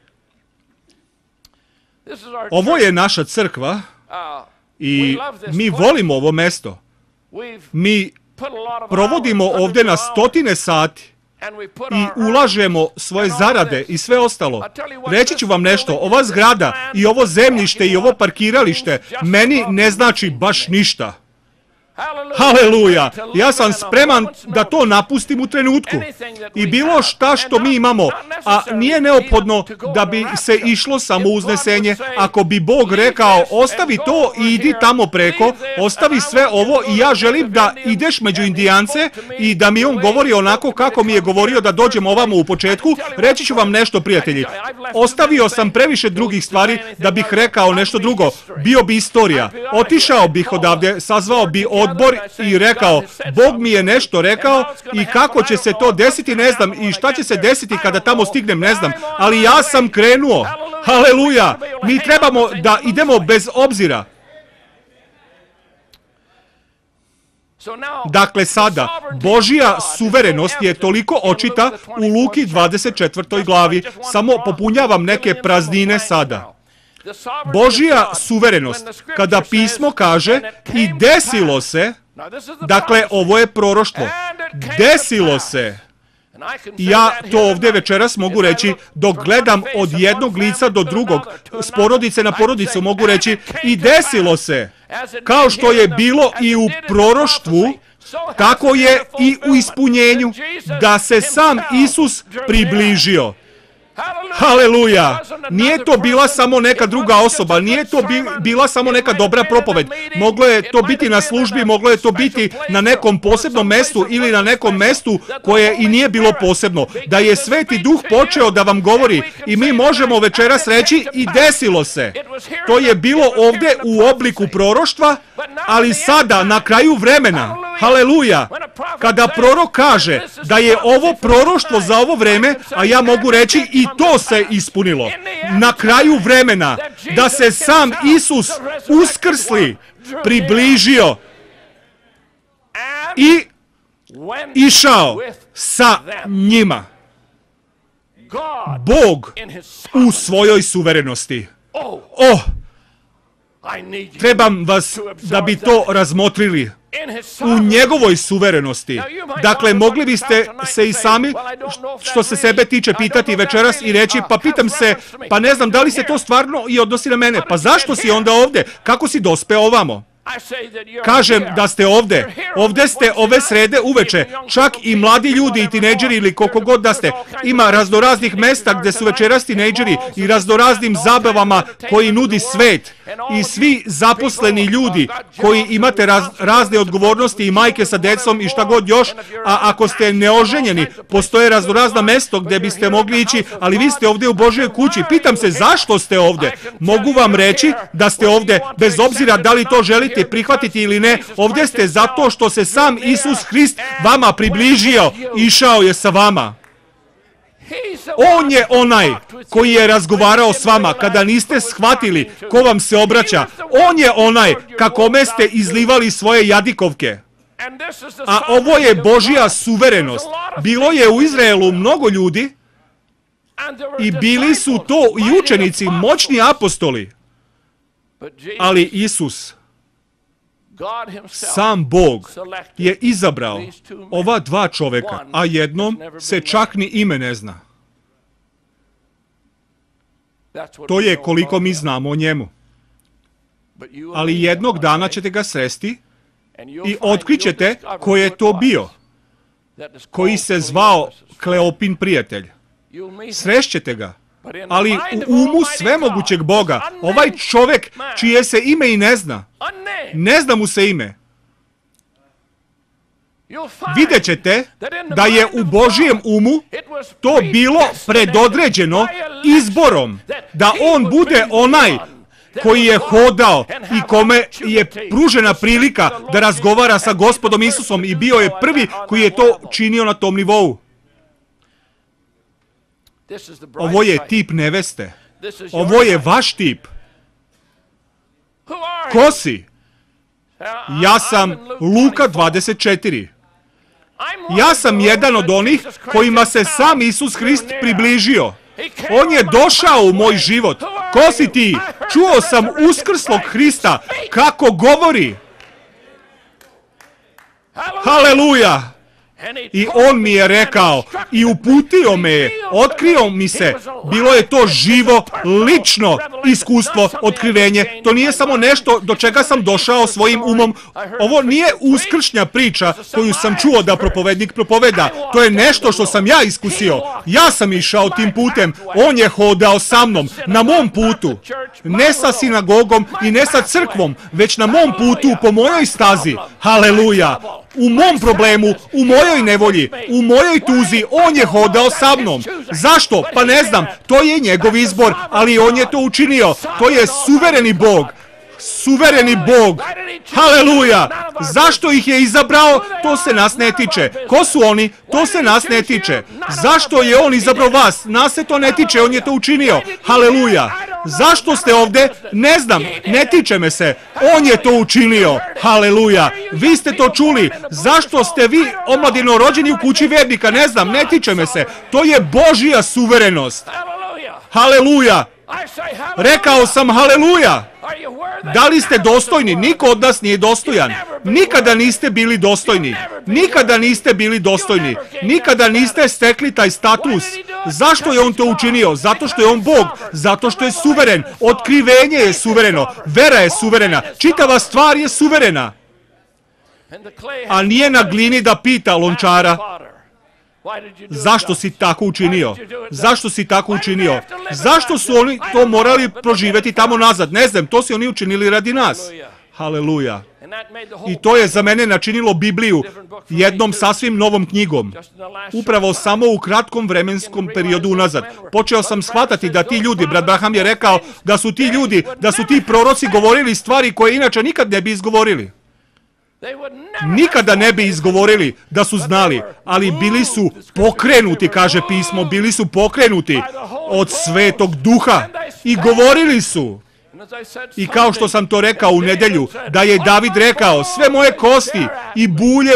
Ovo je naša crkva i mi volimo ovo mesto. Mi provodimo ovdje na stotine sati i ulažemo svoje zarade i sve ostalo. Reći ću vam nešto, ova zgrada i ovo zemljište i ovo parkiralište meni ne znači baš ništa. Haleluja! Ja sam spreman da to napustim u trenutku. I bilo šta što mi imamo, a nije neophodno da bi se išlo samo uznesenje. Ako bi Bog rekao, ostavi to i idi tamo preko, ostavi sve ovo i ja želim da ideš među Indijance i da mi on govori onako kako mi je govorio da dođemo ovamo u početku, reći ću vam nešto, prijatelji. Ostavio sam previše drugih stvari da bih rekao nešto drugo. Bio bi istorija. Otišao bih odavde, sazvao bi odbor i rekao, Bog mi je nešto rekao i kako će se to desiti, ne znam, i šta će se desiti kada tamo stignem, ne znam, ali ja sam krenuo. Haleluja! Mi trebamo da idemo bez obzira. Dakle, sada, Božja suverenost je toliko očita u Luki 24. glavi. Samo popunjavam neke praznine sada. Božja suverenost, kada pismo kaže i desilo se, dakle, ovo je proroštvo, desilo se. Ja to ovdje večeras mogu reći, dok gledam od jednog lica do drugog, s porodice na porodicu mogu reći i desilo se. Kao što je bilo i u proroštvu, tako je i u ispunjenju, da se sam Isus približio. Haleluja! Nije to bila samo neka druga osoba, nije to bila samo neka dobra propoved. Moglo je to biti na službi, moglo je to biti na nekom posebnom mestu ili na nekom mestu koje i nije bilo posebno. Da je Sveti Duh počeo da vam govori i mi možemo večeras reći i desilo se. To je bilo ovdje u obliku proroštva, ali sada na kraju vremena, haleluja, kada prorok kaže da je ovo proroštvo za ovo vreme, a ja mogu reći i to se ispunilo. Na kraju vremena, da se sam Isus uskrsli, približio i išao sa njima. Bog u svojoj suverenosti. Trebam vas da bi to razmotrili. U njegovoj suverenosti. Dakle, mogli biste se i sami, što se sebe tiče, pitati večeras i reći, pa pitam se, pa ne znam da li se to stvarno i odnosi na mene. Pa zašto si onda ovdje? Kako si dospeo ovamo? Kažem da ste ovdje. Ovdje ste ove srede uveče. Čak i mladi ljudi i tinejdžeri ili koliko god da ste. Ima raznoraznih mesta gdje su večeras tinejdžeri i raznoraznim zabavama koji nudi svet. I svi zaposleni ljudi koji imate razne odgovornosti i majke sa decom i šta god još, a ako ste neoženjeni, postoje raznorazna mesto gdje biste mogli ići, ali vi ste ovdje u Božjoj kući. Pitam se zašto ste ovdje. Mogu vam reći da ste ovdje bez obzira da li to želite prihvatiti ili ne. Ovdje ste zato što se sam Isus Hrist vama približio, išao je sa vama. On je onaj koji je razgovarao s vama kada niste shvatili ko vam se obraća. On je onaj kakome ste izlivali svoje jadikovke. A ovo je Božja suverenost. Bilo je u Izraelu mnogo ljudi i bili su to i učenici, moćni apostoli. Ali Isus, sam Bog, je izabrao ova dva čoveka, a jednom se čak ni ime ne zna. To je koliko mi znamo o njemu. Ali jednog dana ćete ga sresti i otkrićete ko je to bio, koji se zvao Kleopin prijatelj. Srešćete ga, ali u umu svemogućeg Boga, ovaj čovjek čije se ime i ne zna, ne zna mu se ime, vidjet ćete da je u Božijem umu to bilo predodređeno izborom, da on bude onaj koji je hodao i kome je pružena prilika da razgovara sa Gospodom Isusom i bio je prvi koji je to činio na tom nivou. Ovo je tip neveste. Ovo je vaš tip. Ko si? Ja sam Luka 24. Ja sam jedan od onih kojima se sam Isus Hrist približio. On je došao u moj život. Ko si ti? Čuo sam uskrslog Hrista kako govori. Haleluja! I on mi je rekao i uputio me je, otkrio mi se. Bilo je to živo, lično iskustvo, otkrivenje. To nije samo nešto do čega sam došao svojim umom. Ovo nije uskršnja priča koju sam čuo da propovednik propoveda. To je nešto što sam ja iskusio. Ja sam išao tim putem. On je hodao sa mnom, na mom putu. Ne sa sinagogom i ne sa crkvom, već na mom putu, po mojoj stazi. Haleluja! U mom problemu, u mojoj nevolji, u mojoj tuzi, on je hodao sa mnom. Zašto? Pa ne znam, to je njegov izbor, ali on je to učinio. To je suvereni Bog. Suvereni Bog. Haleluja! Zašto ih je izabrao? To se nas ne tiče. Ko su oni? To se nas ne tiče. Zašto je on izabrao vas? Nas se to ne tiče, on je to učinio. Haleluja! Zašto ste ovdje? Ne znam, ne tiče me se. On je to učinio. Haleluja! Vi ste to čuli. Zašto ste vi omladino rođeni u kući vernika? Ne znam, ne tiče me se. To je Božja suverenost. Haleluja! Rekao sam haleluja! Da li ste dostojni? Niko od nas nije dostojan. Nikada niste bili dostojni. Nikada niste bili dostojni. Nikada niste stekli taj status. Zašto je on to učinio? Zato što je on Bog. Zato što je suveren. Otkrivenje je suvereno. Vera je suverena. Čitava stvar je suverena. A nije na glini da pita lončara. Zašto si tako učinio? Zašto si tako učinio? Zašto su oni to morali proživjeti tamo nazad? Ne znam, to su oni učinili radi nas. Haleluja. I to je za mene načinilo Bibliju jednom sasvim novom knjigom. Upravo samo u kratkom vremenskom periodu unazad. Počeo sam shvatati da ti ljudi, brat Branham je rekao da su ti ljudi, da su ti proroci govorili stvari koje inače nikad ne bi izgovorili. Nikada ne bi izgovorili da su znali, ali bili su pokrenuti, kaže pismo, bili su pokrenuti od Svetog Duha i govorili su. I kao što sam to rekao u nedjelju, da je David rekao, sve moje kosti i bulje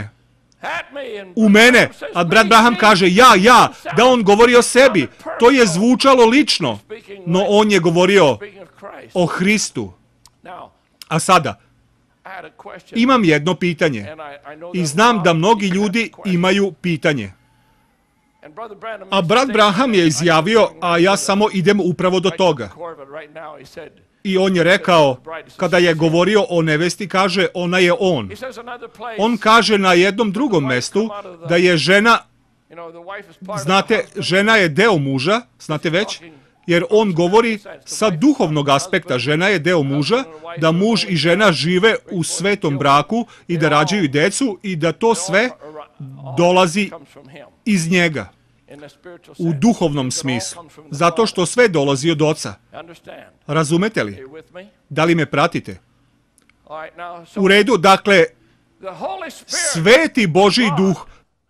u mene, a brat Branham kaže ja, da on govori o sebi. To je zvučalo lično, no on je govorio o Hristu. A sada, imam jedno pitanje i znam da mnogi ljudi imaju pitanje. A brat Branham je izjavio, a ja samo idem upravo do toga. I on je rekao, kada je govorio o nevesti, kaže, ona je on. On kaže na jednom drugom mestu da je žena, znate, žena je deo muža, znate već? Jer on govori sa duhovnog aspekta, žena je deo muža, da muž i žena žive u svetom braku i da rađaju djecu i da to sve dolazi iz njega u duhovnom smislu, zato što sve dolazi od Oca. Razumete li? Da li me pratite? U redu, dakle, Sveti Božji Duh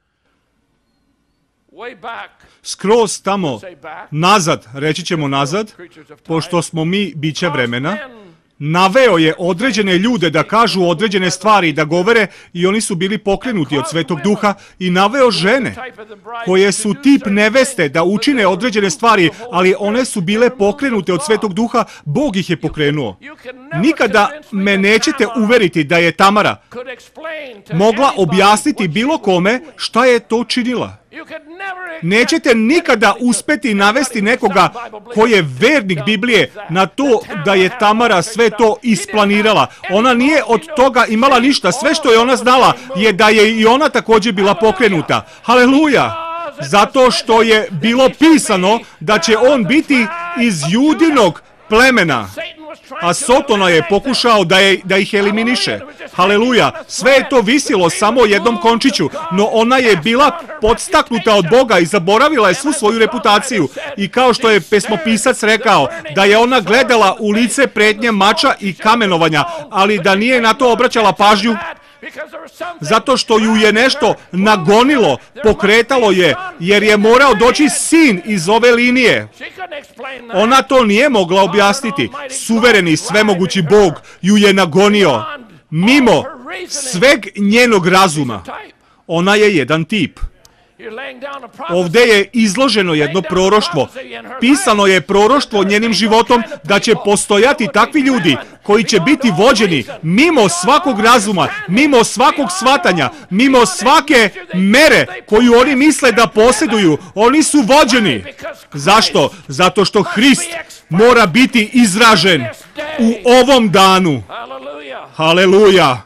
skroz tamo nazad, reći ćemo nazad, pošto smo mi biće vremena, Naveo je određene ljude da kažu određene stvari i da govore i oni su bili pokrenuti od Svetog Duha i naveo žene koje su tip neveste da učine određene stvari, ali one su bile pokrenute od Svetog Duha, Bog ih je pokrenuo. Nikada me nećete uveriti da je Tamara mogla objasniti bilo kome šta je to činila. Nećete nikada uspeti navesti nekoga ko je vernik Biblije na to da je Tamara sve to isplanirala. Ona nije od toga imala ništa. Sve što je ona znala je da je i ona također bila pokrenuta. Haleluja! Zato što je bilo pisano da će on biti iz Judinog plemena. A Sotona je pokušao da ih eliminiše. Haleluja! Sve je to visilo samo o jednom končiću, no ona je bila podstaknuta od Boga i zaboravila je svu svoju reputaciju. I kao što je pesmopisac rekao, da je ona gledala u lice pretnje mača i kamenovanja, ali da nije na to obraćala pažnju, zato što ju je nešto nagonilo, pokretalo je, jer je morao doći sin iz ove linije. Ona to nije mogla objasniti. Suvereni, svemogući Bog ju je nagonio mimo sveg njenog razuma. Ona je jedan tip. Ovdje je izloženo jedno proroštvo. Pisano je proroštvo njenim životom da će postojati takvi ljudi koji će biti vođeni mimo svakog razuma, mimo svakog shvatanja, mimo svake mere koju oni misle da posjeduju. Oni su vođeni. Zašto? Zato što Hrist mora biti izražen u ovom danu. Haleluja!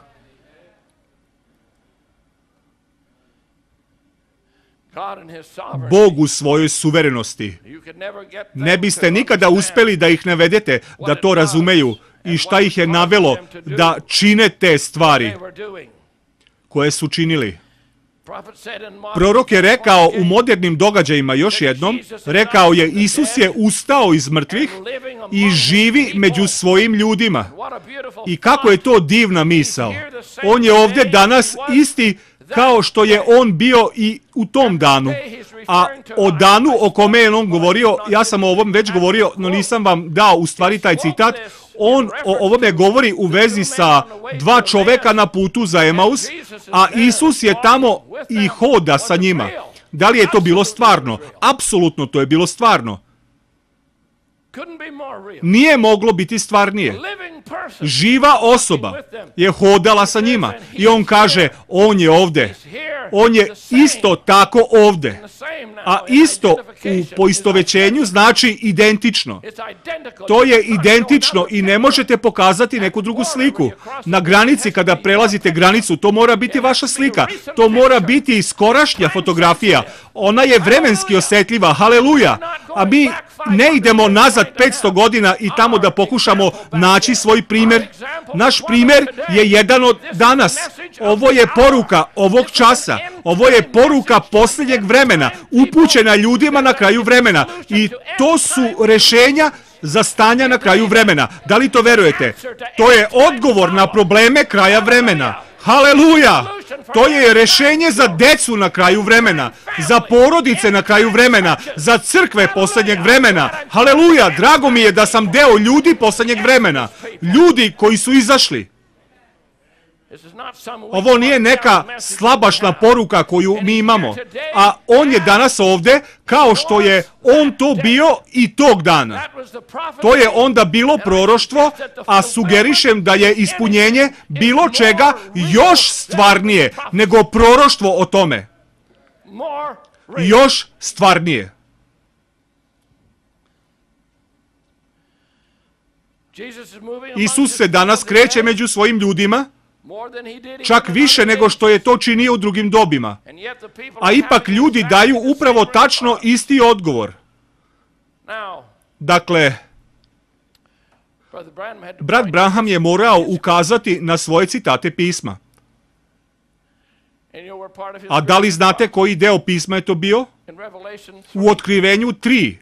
Bog u svojoj suverenosti. Ne biste nikada uspjeli da ih navedete da to razumeju i šta ih je navelo da čine te stvari koje su činili. Prorok je rekao u modernim događajima još jednom, rekao je Isus je ustao iz mrtvih i živi među svojim ljudima. I kako je to divna misao. On je ovdje danas isti kao što je on bio i u tom danu. A o danu o kome je on govorio, ja sam o ovom već govorio, no nisam vam dao u stvari taj citat. On o ovome govori u vezi sa dva čoveka na putu za Emaus, a Isus je tamo i hoda sa njima. Da li je to bilo stvarno? Apsolutno to je bilo stvarno. Nije moglo biti stvarnije. Živa osoba je hodala sa njima i on kaže, on je ovdje. On je isto tako ovdje. A isto u poistovećenju znači identično. To je identično i ne možete pokazati neku drugu sliku. Na granici kada prelazite granicu, to mora biti vaša slika. To mora biti skorašnja fotografija. Ona je vremenski osjetljiva, haleluja. A mi ne idemo nazad 500 godina i tamo da pokušamo naći svoj primjer. Naš primjer je jedan od danas. Ovo je poruka ovog časa. Ovo je poruka posljednjeg vremena, upućena ljudima na kraju vremena. I to su rješenja za stanja na kraju vremena. Da li to verujete? To je odgovor na probleme kraja vremena. Haleluja! To je rješenje za decu na kraju vremena, za porodice na kraju vremena, za crkve posljednjeg vremena. Haleluja! Drago mi je da sam deo ljudi posljednjeg vremena. Ljudi koji su izašli. Ovo nije neka slabašna poruka koju mi imamo, a on je danas ovdje kao što je on to bio i tog dana. To je onda bilo proroštvo, a sugerišem da je ispunjenje bilo čega još stvarnije nego proroštvo o tome. Još stvarnije. Isus se danas kreće među svojim ljudima, čak više nego što je to činio u drugim dobima. A ipak ljudi daju upravo tačno isti odgovor. Dakle, brat Branham je morao ukazati na svoje citate pisma. A da li znate koji deo pisma je to bio? U Otkrivenju 3.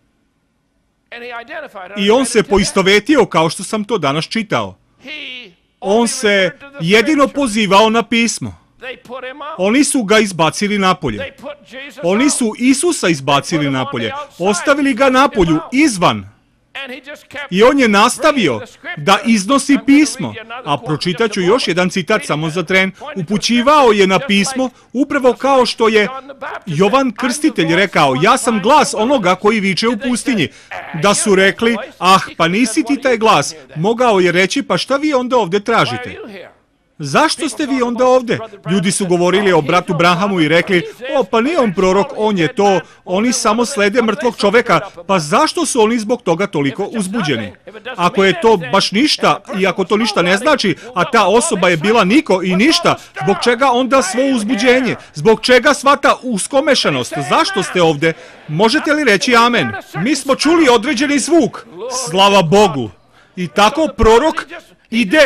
I on se poistovetio kao što sam to danas čitao. On se jedino pozivao na pismo. Oni su ga izbacili napolje. Oni su Isusa izbacili napolje. Ostavili ga napolju, izvan. I on je nastavio da iznosi pismo. A pročitaću još jedan citat samo za tren. Upućivao je na pismo upravo kao što je Jovan Krstitelj rekao, ja sam glas onoga koji viče u pustinji. Da su rekli, pa nisi ti taj glas. Mogao je reći, pa šta vi onda ovdje tražite? Zašto ste vi onda ovdje? Ljudi su govorili o bratu Branhamu i rekli, pa nije on prorok, on je to, oni samo slede mrtvog čoveka, pa zašto su oni zbog toga toliko uzbuđeni? Ako je to baš ništa i ako to ništa ne znači, a ta osoba je bila niko i ništa, zbog čega onda svo uzbuđenje? Zbog čega sva ta uskomešanost? Zašto ste ovdje? Možete li reći amen? Mi smo čuli određeni zvuk, slava Bogu. I tako prorok ide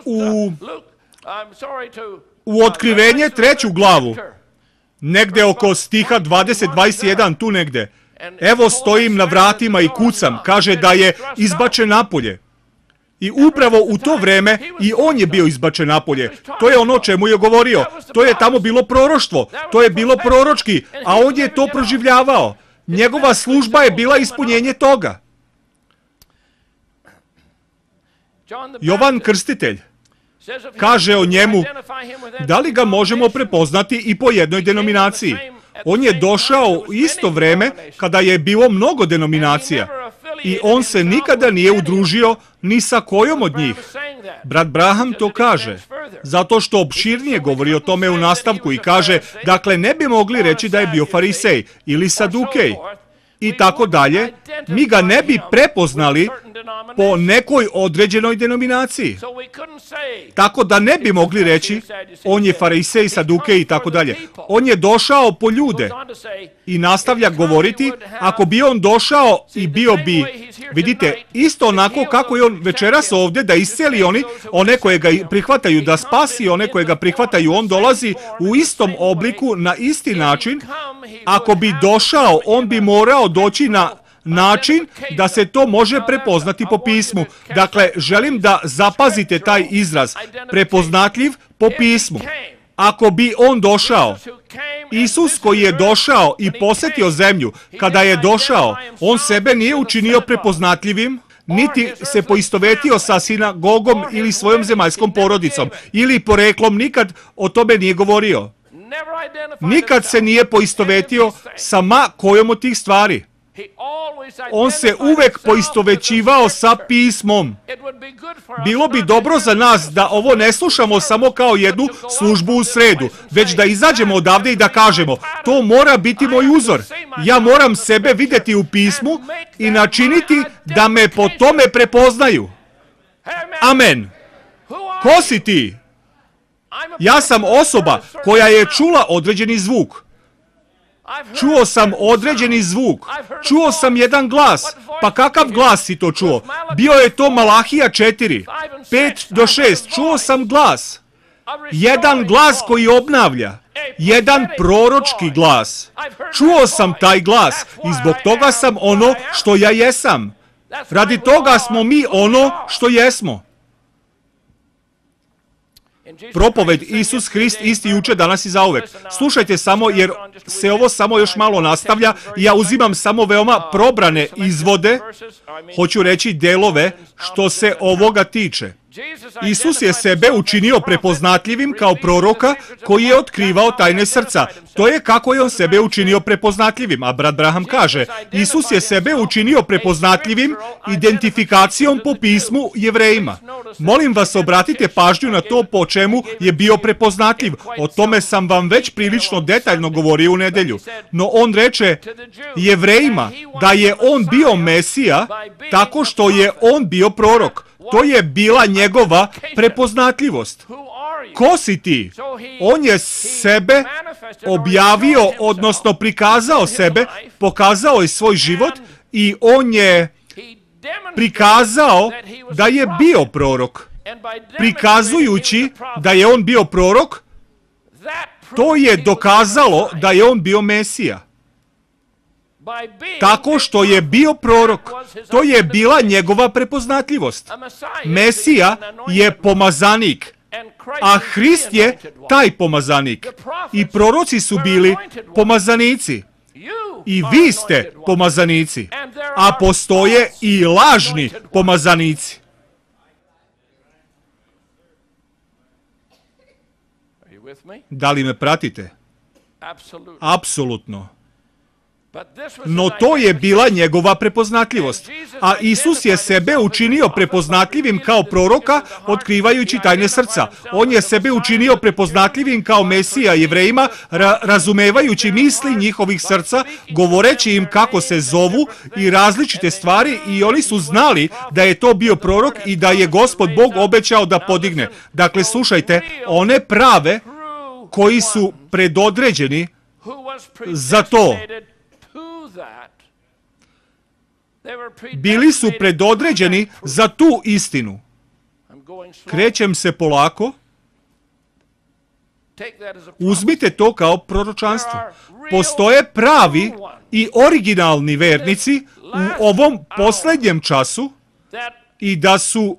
u Otkrivenje 3. glavu, negde oko stiha 20-21, tu negde. Evo stojim na vratima i kucam, kaže da je izbačen napolje. I upravo u to vreme i on je bio izbačen napolje. To je ono o čemu je govorio. To je tamo bilo proroštvo, to je bilo proročki, a on je to proživljavao. Njegova služba je bila ispunjenje toga. Jovan Krstitelj kaže o njemu, da li ga možemo prepoznati i po jednoj denominaciji? On je došao u isto vreme kada je bilo mnogo denominacija i on se nikada nije udružio ni sa kojom od njih. Brat Branham to kaže, zato što opširnije govori o tome u nastavku i kaže, dakle ne bi mogli reći da je bio farisej ili sadukej i tako dalje, mi ga ne bi prepoznali po nekoj određenoj denominaciji. Tako da ne bi mogli reći, on je farisej, sadukej i tako dalje. On je došao po ljude i nastavlja govoriti, ako bi on došao i bio bi, vidite, isto onako kako je on večeras ovdje, da isceli one koje ga prihvataju, da spasi one koje ga prihvataju, on dolazi u istom obliku, na isti način. Ako bi došao, on bi morao doći na način da se to može prepoznati po pismu. Dakle, želim da zapazite taj izraz, prepoznatljiv po pismu. Ako bi on došao, Isus koji je došao i posjetio zemlju, kada je došao, on sebe nije učinio prepoznatljivim, niti se poistovetio sa sinagogom ili svojom zemaljskom porodicom, ili poreklom, nikad o tome nije govorio. Nikad se nije poistovetio sa ma kojom od tih stvari. On se uvek poistovećivao sa pismom. Bilo bi dobro za nas da ovo ne slušamo samo kao jednu službu u sredu, već da izađemo odavde i da kažemo, to mora biti moj uzor. Ja moram sebe vidjeti u pismu i načiniti da me po tome prepoznaju. Amen. Ko si ti? Ja sam osoba koja je čula određeni zvuk. Čuo sam određeni zvuk. Čuo sam jedan glas. Pa kakav glas si to čuo? Bio je to Malahija 4, 5 do 6. Čuo sam glas. Jedan glas koji obnavlja. Jedan proročki glas. Čuo sam taj glas i zbog toga sam ono što ja jesam. Radi toga smo mi ono što jesmo. Propoved Isus Hrist isti juče, danas i zauvek. Slušajte samo, jer se ovo samo još malo nastavlja i ja uzimam samo veoma probrane izvode, hoću reći delove, što se ovoga tiče. Isus je sebe učinio prepoznatljivim kao proroka koji je otkrivao tajne srca. To je kako je on sebe učinio prepoznatljivim, a brat Branham kaže, Isus je sebe učinio prepoznatljivim identifikacijom po pismu Jevrejima. Molim vas, obratite pažnju na to po čemu je bio prepoznatljiv. O tome sam vam već prilično detaljno govorio u nedelju. No on reče Jevrejima da je on bio Mesija tako što je on bio prorok. To je bila njegova prepoznatljivost. Ko si ti? On je sebe objavio, odnosno prikazao sebe, pokazao je svoj život i on je prikazao da je bio prorok. Prikazujući da je on bio prorok, to je dokazalo da je on bio Mesija. Tako što je bio prorok, to je bila njegova prepoznatljivost. Mesija je pomazanik, a Hrist je taj pomazanik. I proroci su bili pomazanici. I vi ste pomazanici. a postoje i lažni pomazanici. Da li me pratite? Apsolutno. No to je bila njegova prepoznatljivost. A Isus je sebe učinio prepoznatljivim kao proroka, otkrivajući tajne srca. On je sebe učinio prepoznatljivim kao Mesija Jevrejima, razumevajući misli njihovih srca, govoreći im kako se zovu i različite stvari, i oni su znali da je to bio prorok i da je Gospod Bog obećao da podigne. Dakle, slušajte, one prave koji su predodređeni za to. Bili su predodređeni za tu istinu. Krećem se polako. Uzmite to kao proročanstvo. Postoje pravi i originalni vernici u ovom posljednjem času i da su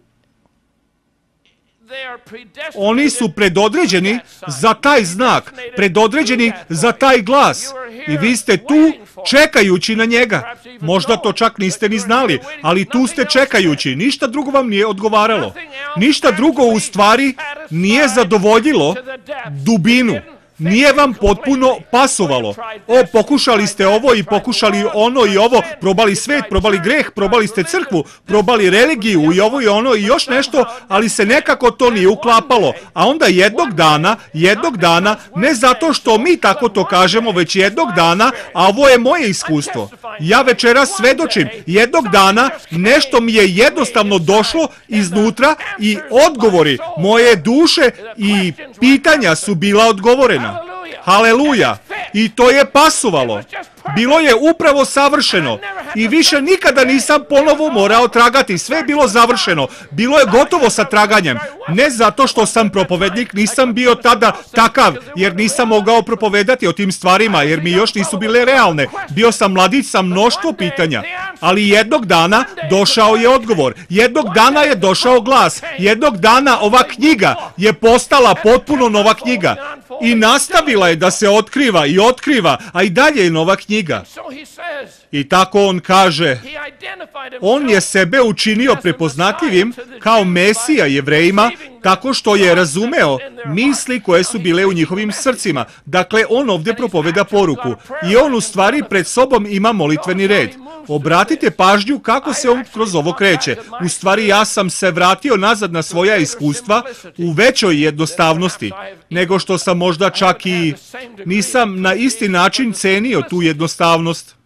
oni su predodređeni za taj znak, predodređeni za taj glas. I vi ste tu čekajući na njega. Možda to čak niste ni znali, ali tu ste čekajući. Ništa drugo vam nije odgovaralo. Ništa drugo u stvari nije zadovoljilo dubinu. Nije vam potpuno pasovalo. Pokušali ste ovo i pokušali ono i ovo, probali svet, probali greh, probali ste crkvu, probali religiju i ovo i ono i još nešto, ali se nekako to nije uklapalo. A onda jednog dana, ne zato što mi tako to kažemo, već jednog dana, a ovo je moje iskustvo. Ja večeras svedočim, jednog dana nešto mi je jednostavno došlo iznutra i odgovori moje duše i pitanja su bila odgovorena. Haleluja! I to je pasovalo. Bilo je upravo savršeno. I više nikada nisam ponovo morao tragati. Sve je bilo završeno. Bilo je gotovo sa traganjem. Ne zato što sam propovednik, nisam bio tada takav, jer nisam mogao propovedati o tim stvarima, jer mi još nisu bile realne. Bio sam mladić sa mnoštvo pitanja. Ali jednog dana došao je odgovor. Jednog dana je došao glas. Jednog dana ova knjiga je postala potpuno nova knjiga. I nastavila je da se otkriva i otkriva, a i dalje je nova knjiga. I tako on kaže, on je sebe učinio prepoznatljivim kao Mesija Jevrejima, tako što je razumeo misli koje su bile u njihovim srcima. Dakle, on ovdje propoveda poruku i on u stvari pred sobom ima molitveni red. Obratite pažnju kako se on kroz ovo kreće. U stvari ja sam se vratio nazad na svoja iskustva u većoj jednostavnosti, nego što sam možda čak i nisam na isti način cenio tu jednostavnost.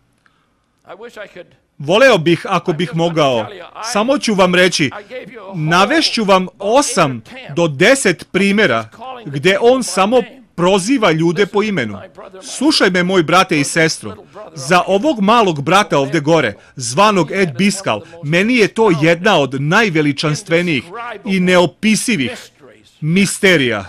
Voleo bih ako bih mogao. Samo ću vam reći, navešću vam 8 do 10 primjera gdje on samo proziva ljude po imenu. Slušaj me, moj brate i sestro, za ovog malog brata ovdje gore, zvanog Ed Biskal, meni je to jedna od najveličanstvenijih i neopisivih misterija.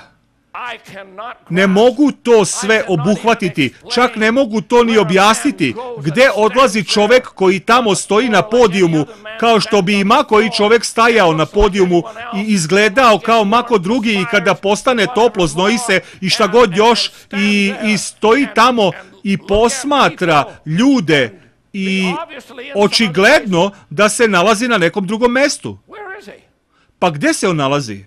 Ne mogu to sve obuhvatiti, čak ne mogu to ni objasniti. Gde odlazi čovjek koji tamo stoji na podijumu, kao što bi i mako i čovjek stajao na podijumu i izgledao kao mako drugi, i kada postane toplo znoji se i šta god još, i stoji tamo i posmatra ljude i očigledno da se nalazi na nekom drugom mestu. Pa gdje se on nalazi?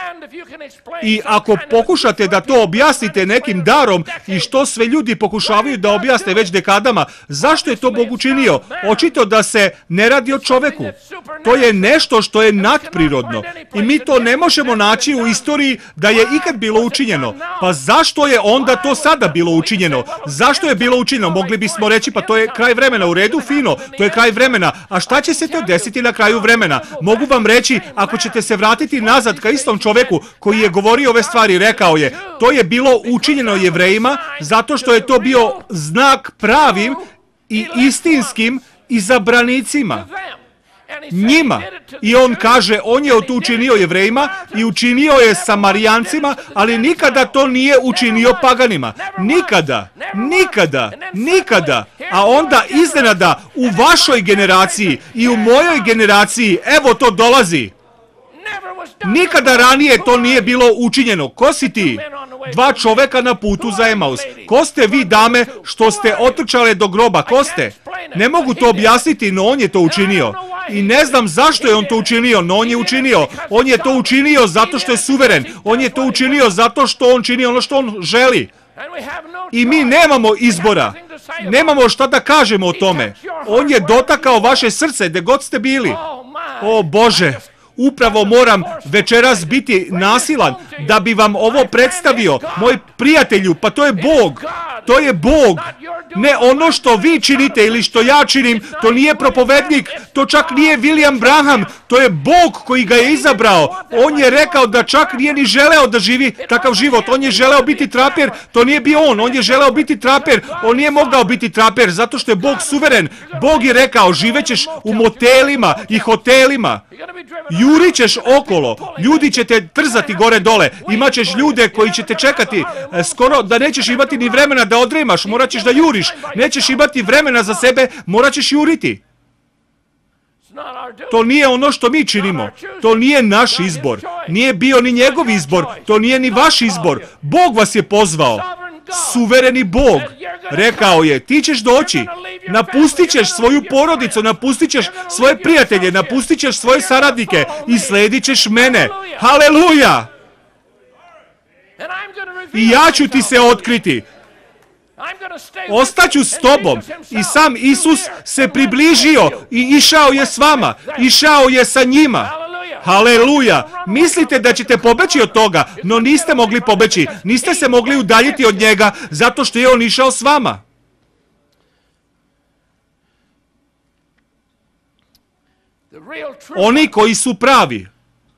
I ako pokušate da to objasnite nekim darom i što sve ljudi pokušavaju da objasne već dekadama, zašto je to Bog učinio? Očito da se ne radi o čoveku. To je nešto što je nadprirodno. I mi to ne možemo naći u istoriji da je ikad bilo učinjeno. Pa zašto je onda to sada bilo učinjeno? Zašto je bilo učinjeno? Mogli bismo reći, pa to je kraj vremena. U redu, fino, to je kraj vremena. A šta će se to desiti na kraju vremena? Mogu vam reći, ako ćete se vratiti nazad ka istom čoveku koji je govorio ove stvari, rekao je, to je bilo učinjeno Jevrejima zato što je to bio znak pravim i istinskim izabranicima. Njima. I on kaže, on je to učinio Jevrejima i učinio je Samarijancima, ali nikada to nije učinio paganima. Nikada, nikada, nikada. A onda iznenada u vašoj generaciji i u mojoj generaciji, evo to dolazi. Nikada ranije to nije bilo učinjeno. Ko si ti? 2 čoveka na putu za Emaus. Ko ste vi, dame, što ste otrčale do groba? Ko ste? Ne mogu to objasniti, no on je to učinio. I ne znam zašto je on to učinio, no on je učinio. On je to učinio zato što je suveren. On je to učinio zato što on čini ono što on želi. I mi nemamo izbora. Nemamo šta da kažemo o tome. On je dotakao vaše srce gdje god ste bili. O Bože, upravo moram večeras biti nasilan da bi vam ovo predstavio. Moj prijatelju, pa to je Bog. To je Bog. Ne ono što vi činite ili što ja činim, to nije propovednik, to čak nije William Branham, to je Bog koji ga je izabrao. On je rekao da čak nije ni želeo da živi takav život. On je želeo biti traper, to nije bio on je želeo biti traper, on nije mogao biti traper zato što je Bog suveren. Bog je rekao, živećeš u motelima i hotelima. Jurit ćeš okolo, ljudi će te trzati gore dole, imat ćeš ljude koji će te čekati, skoro da nećeš imati ni vremena da odremaš, morat ćeš da juriš, nećeš imati vremena za sebe, morat ćeš juriti. To nije ono što mi činimo, to nije naš izbor, nije bio ni njegov izbor, to nije ni vaš izbor, Bog vas je pozvao. Suvereni Bog rekao je, ti ćeš doći, napustit ćeš svoju porodicu, napustit ćeš svoje prijatelje, napustit ćeš svoje saradnike i sledit ćeš mene. Haleluja! I ja ću ti se otkriti. Ostaću s tobom. I sam Isus se približio i išao je s vama, išao je sa njima. Haleluja! Mislite da ćete pobeći od toga, no niste mogli pobeći. Niste se mogli udaljiti od njega zato što je on išao s vama. Oni koji su pravi.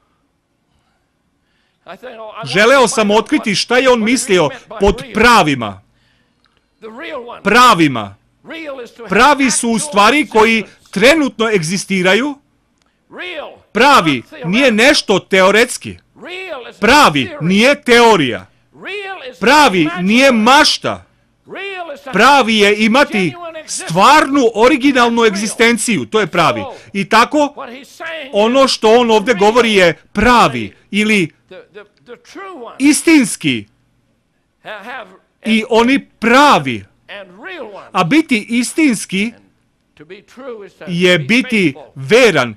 Želeo sam otkriti šta je on mislio pod pravima. Pravima. Pravi su u stvari koji trenutno egzistiraju. Pravi nije nešto teoretski. Pravi nije teorija. Pravi nije mašta. Pravi je imati stvarnu, originalnu egzistenciju. To je pravi. I tako, ono što on ovdje govori je pravi ili istinski. I oni pravi. A biti istinski je biti veran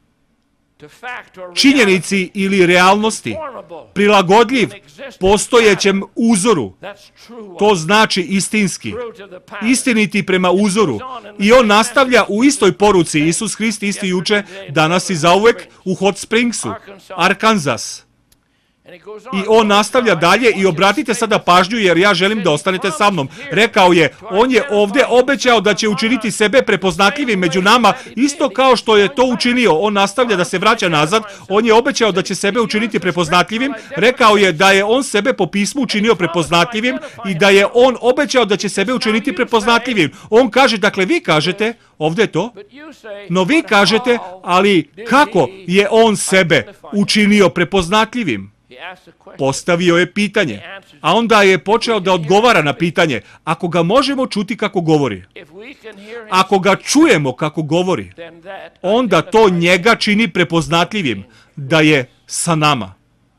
činjenici ili realnosti, prilagodljiv postojećem uzoru. To znači istinski. Istiniti prema uzoru. I on nastavlja u istoj poruci. Isus Hrist isti juče, danas i zauvek u Hot Springsu, Arkansas. I on nastavlja dalje i obratite sada pažnju jer ja želim da ostanete sa mnom. Rekao je, on je ovdje obećao da će učiniti sebe prepoznatljivim među nama, isto kao što je to učinio. On nastavlja da se vraća nazad, on je obećao da će sebe učiniti prepoznatljivim, rekao je da je on sebe po pismu učinio prepoznatljivim i da je on obećao da će sebe učiniti prepoznatljivim. On kaže, dakle vi kažete, ovdje je to, no vi kažete, ali kako je on sebe učinio prepoznatljivim? Postavio je pitanje, a onda je počeo da odgovara na pitanje. Ako ga možemo čuti kako govori, ako ga čujemo kako govori, onda to njega čini prepoznatljivim, da je sa nama.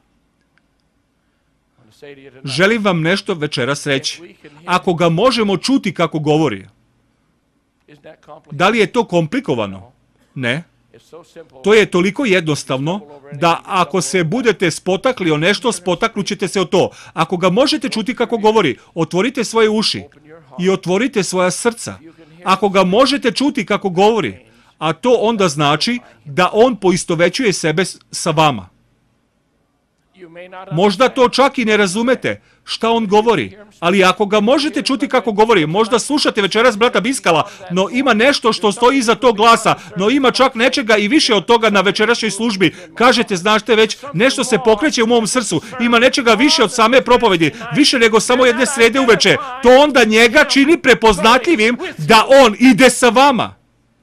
Želim vam nešto večeras reći. Ako ga možemo čuti kako govori, da li je to komplikovano? Ne. To je toliko jednostavno da ako se budete spotakli o nešto, spotaknut ćete se o to. Ako ga možete čuti kako govori, otvorite svoje uši i otvorite svoja srca. Ako ga možete čuti kako govori, a to onda znači da on poistovećuje sebe sa vama. Možda to čak i ne razumete šta on govori, ali ako ga možete čuti kako govori, možda slušate večeras brata Biskala, no ima nešto što stoji iza tog glasa, no ima čak nečega i više od toga na večerašnjoj službi. Kažete, znašte već, nešto se pokreće u mom srcu, ima nečega više od same propovedi, više nego samo jedne srede uveče. To onda njega čini prepoznatljivim da on ide sa vama.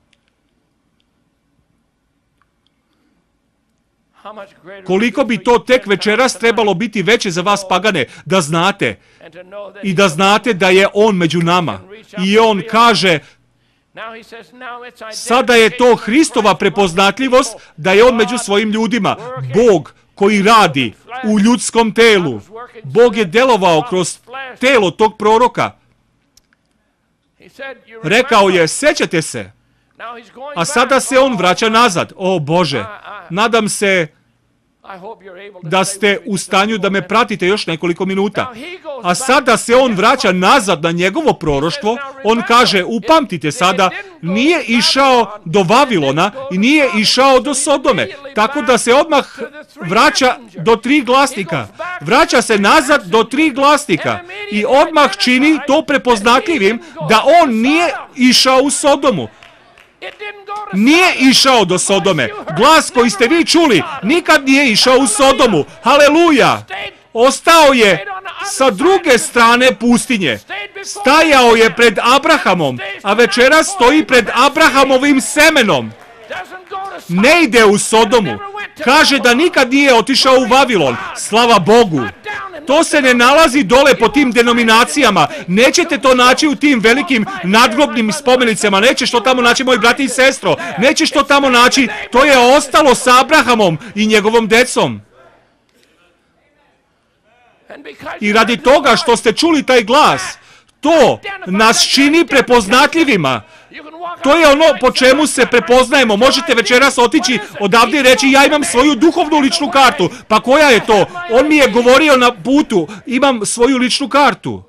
Koliko bi to tek večeras trebalo biti veće za vas pagane, da znate i da znate da je on među nama. I on kaže, sada je to Hristova prepoznatljivost da je on među svojim ljudima. Bog koji radi u ljudskom telu. Bog je delovao kroz telo tog proroka. Rekao je, sećate se, a sada se on vraća nazad. O Bože, nadam se da ste u stanju da me pratite još nekoliko minuta. A sada se on vraća nazad na njegovo proroštvo. On kaže, upamtite sada, nije išao do Vavilona i nije išao do Sodome. Tako da se odmah vraća do 3 glasnika. Vraća se nazad do 3 glasnika. I odmah čini to prepoznatljivim da on nije išao u Sodomu. Nije išao do Sodome. Glas koji ste vi čuli nikad nije išao u Sodomu. Haleluja! Ostao je sa druge strane pustinje. Stajao je pred Abrahamom, a večeras stoji pred Abrahamovim semenom. Ne ide u Sodomu. Kaže da nikad nije otišao u Vavilon. Slava Bogu! To se ne nalazi dole po tim denominacijama. Nećete to naći u tim velikim nadgrobnim spomenicama. Nećeš to tamo naći, moj brati i sestro. Nećeš to tamo naći. To je ostalo sa Abrahamom i njegovom decom. I radi toga što ste čuli taj glas, to nas čini prepoznatljivima. To je ono po čemu se prepoznajemo. Možete večeras otići odavde i reći, ja imam svoju duhovnu ličnu kartu. Pa koja je to? On mi je govorio na putu, imam svoju ličnu kartu.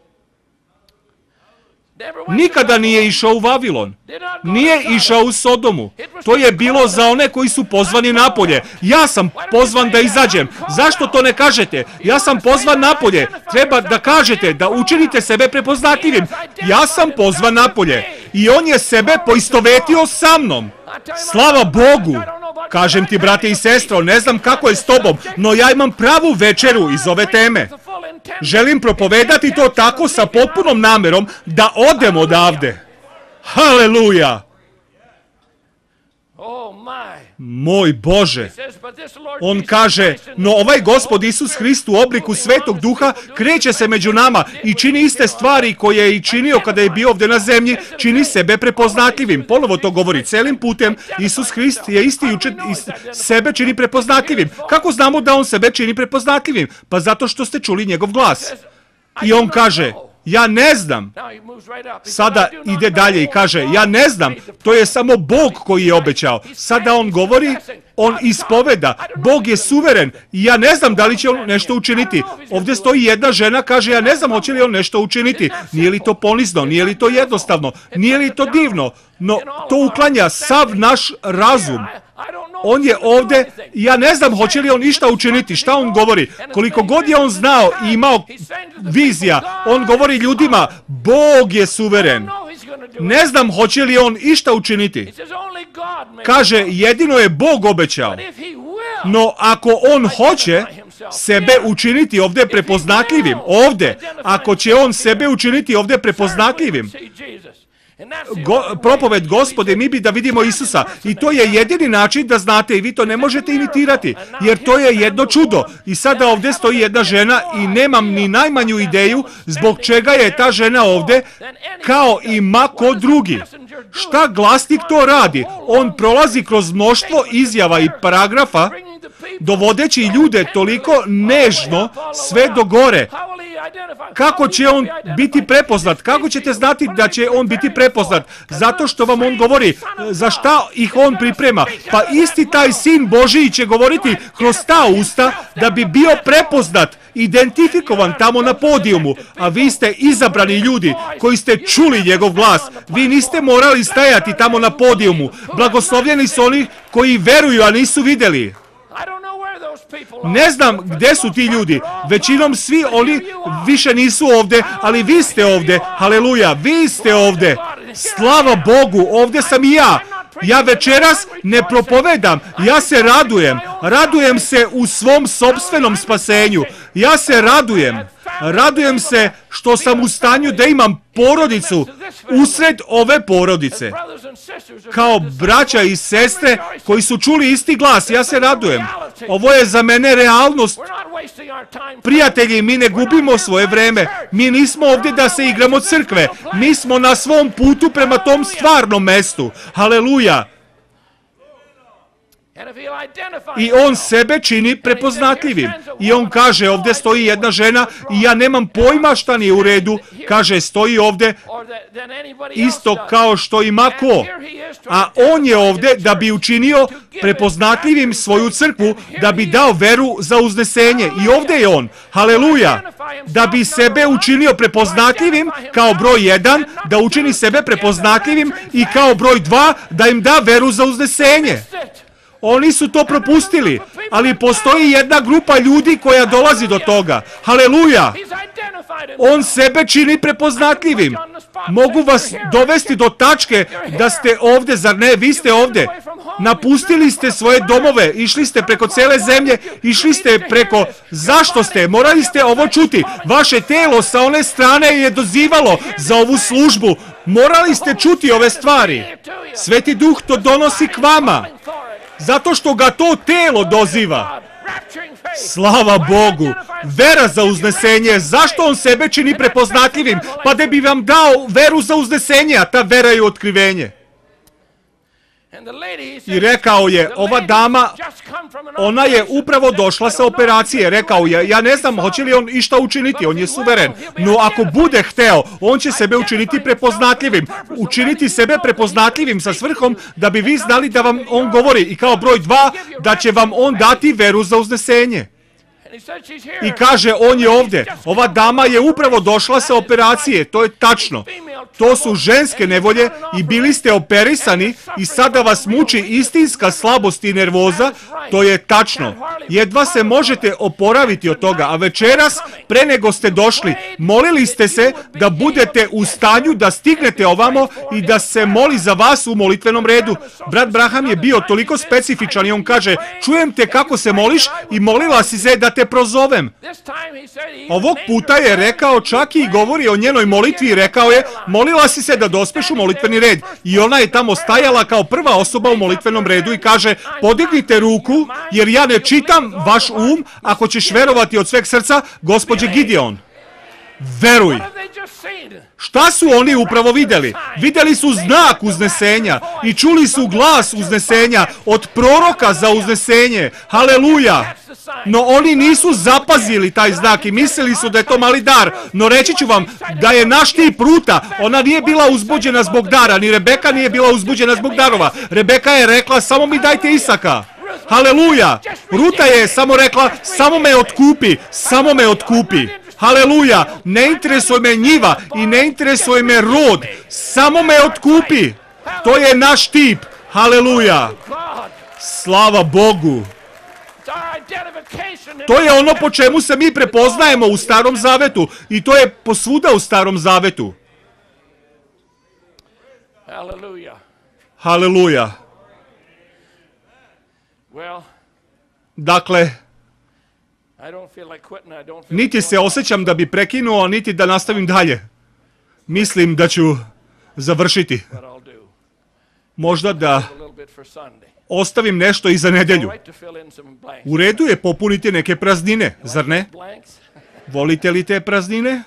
Nikada nije išao u Vavilon. Nije išao u Sodomu. To je bilo za one koji su pozvani napolje. Ja sam pozvan da izađem. Zašto to ne kažete? Ja sam pozvan napolje. Treba da kažete, da učinite sebe prepoznatljivim. Ja sam pozvan napolje. I on je sebe poistovetio sa mnom. Slava Bogu! Kažem ti, brate i sestro, ne znam kako je s tobom, no ja imam pravu večeru iz ove teme. Želim propovedati to tako sa potpunom namerom da odem odavde. Haleluja! Moj Bože! On kaže, no ovaj Gospod Isus Hrist u obliku Svetog Duha kreće se među nama i čini iste stvari koje je i činio kada je bio ovdje na zemlji, čini sebe prepoznatljivim. Ponovo to govori celim putem, Isus Hrist je isti sebe čini prepoznatljivim. Kako znamo da on sebe čini prepoznatljivim? Pa zato što ste čuli njegov glas. I on kaže, ja ne znam. Sada ide dalje i kaže, ja ne znam, to je samo Bog koji je obećao. Sada on govori, on ispoveda, Bog je suveren i ja ne znam da li će on nešto učiniti. Ovdje stoji jedna žena, kaže, ja ne znam hoće li on nešto učiniti. Nije li to ponizno, nije li to jednostavno, nije li to divno, no to uklanja sav naš razum. On je ovdje, ja ne znam hoće li on išta učiniti, šta on govori. Koliko god je on znao i imao vizija, on govori ljudima, Bog je suveren. Ne znam hoće li on išta učiniti. Kaže, jedino je Bog obećao. No ako on hoće sebe učiniti ovdje prepoznatljivim, ako će on sebe učiniti ovdje prepoznatljivim, propoved Gospode, mi bi da vidimo Isusa. I to je jedini način da znate i vi to ne možete imitirati, jer to je jedno čudo. I sada ovdje stoji jedna žena i nemam ni najmanju ideju zbog čega je ta žena ovdje kao i mako drugi. Šta glasnik to radi? On prolazi kroz mnoštvo izjava i paragrafa, dovodeći ljude toliko nežno sve do gore. Kako će on biti prepoznat? Kako ćete znati da će on biti prepoznat? Zato što vam on govori za šta ih on priprema. Pa isti taj Sin Božiji će govoriti kroz ta usta da bi bio prepoznat, identifikovan tamo na podijumu. A vi ste izabrani ljudi koji ste čuli njegov glas. Vi niste morali stajati tamo na podijumu. Blagoslovljeni su oni koji veruju, a nisu vidjeli. Ne znam gdje su ti ljudi. Većinom svi oni više nisu ovdje, ali vi ste ovdje. Haleluja, vi ste ovdje. Slava Bogu, ovdje sam i ja. Ja večeras ne propovedam, ja se radujem. Radujem se u svom sopstvenom spasenju. Ja se radujem. Radujem se što sam u stanju da imam porodicu usred ove porodice. Kao braća i sestre koji su čuli isti glas, ja se radujem. Ovo je za mene realnost. Prijatelji, mi ne gubimo svoje vreme. Mi nismo ovdje da se igramo crkve. Mi smo na svom putu prema tom stvarnom mestu. Haleluja. I on sebe čini prepoznatljivim. I on kaže, ovdje stoji jedna žena i ja nemam pojma šta nije u redu. Kaže, stoji ovdje isto kao što ima ko. A on je ovdje da bi učinio prepoznatljivim svoju crkvu, da bi dao veru za uznesenje. I ovdje je on. Haleluja. Da bi sebe učinio prepoznatljivim kao broj 1, da učini sebe prepoznatljivim i kao broj 2, da im da veru za uznesenje. Oni su to propustili, ali postoji jedna grupa ljudi koja dolazi do toga. Haleluja! On sebe čini prepoznatljivim. Mogu vas dovesti do tačke da ste ovdje, zar ne? Vi ste ovdje. Napustili ste svoje domove, išli ste preko cele zemlje, išli ste preko... Zašto ste? Morali ste ovo čuti. Vaše telo sa one strane je dozivalo za ovu službu. Morali ste čuti ove stvari. Sveti Duh to donosi k vama. Zato što ga to telo doziva. Slava Bogu. Vera za uznesenje. Zašto on sebe čini prepoznatljivim? Pa da bi vam dao veru za uznesenje, a ta vera je otkrivenje. I rekao je, ova dama, ona je upravo došla sa operacije. Rekao je, ja ne znam hoće li on išta učiniti, on je suveren. No ako bude hteo, on će sebe učiniti prepoznatljivim. Učiniti sebe prepoznatljivim sa svrhom da bi vi znali da vam on govori. I kao broj 2, da će vam on dati veru za uznesenje. I kaže, on je ovdje. Ova dama je upravo došla sa operacije. To je tačno. To su ženske nevolje i bili ste operisani i sada vas muči istinska slabost i nervoza. To je tačno. Jedva se možete oporaviti od toga. A večeras, pre nego ste došli, molili ste se da budete u stanju da stignete ovamo i da se moli za vas u molitvenom redu. Brat Braham je bio toliko specifičan i on kaže, čujem te kako se moliš i molila si se da te prozovem. Ovog puta je rekao, čak i govori o njenoj molitvi i rekao je, molila si se da dospeš u molitveni red. I ona je tamo stajala kao prva osoba u molitvenom redu i kaže, podignite ruku, jer ja ne čitam vaš um, ako ćeš verovati od sveg srca, gospođe Gideon. Veruj. Šta su oni upravo vidjeli? Vidjeli su znak uznesenja i čuli su glas uznesenja od proroka za uznesenje. Haleluja! No oni nisu zapazili taj znak i mislili su da je to mali dar. No reći ću vam da je naš tip Ruta, ona nije bila uzbuđena zbog dara, ni Rebeka nije bila uzbuđena zbog darova. Rebeka je rekla, samo mi dajte Isaka. Haleluja! Ruta je samo rekla, samo me otkupi, samo me otkupi. Haleluja! Ne interesuje me njiva i ne interesuje me rod. Samo me otkupi. To je naš tip. Haleluja! Slava Bogu! To je ono po čemu se mi prepoznajemo u Starom Zavetu. I to je posvuda u Starom Zavetu. Haleluja! Dakle, niti se osjećam da bi prekinuo, niti da nastavim dalje. Mislim da ću završiti. Možda da ostavim nešto i za nedjelju. U redu je popuniti neke praznine, zar ne? Volite li te praznine?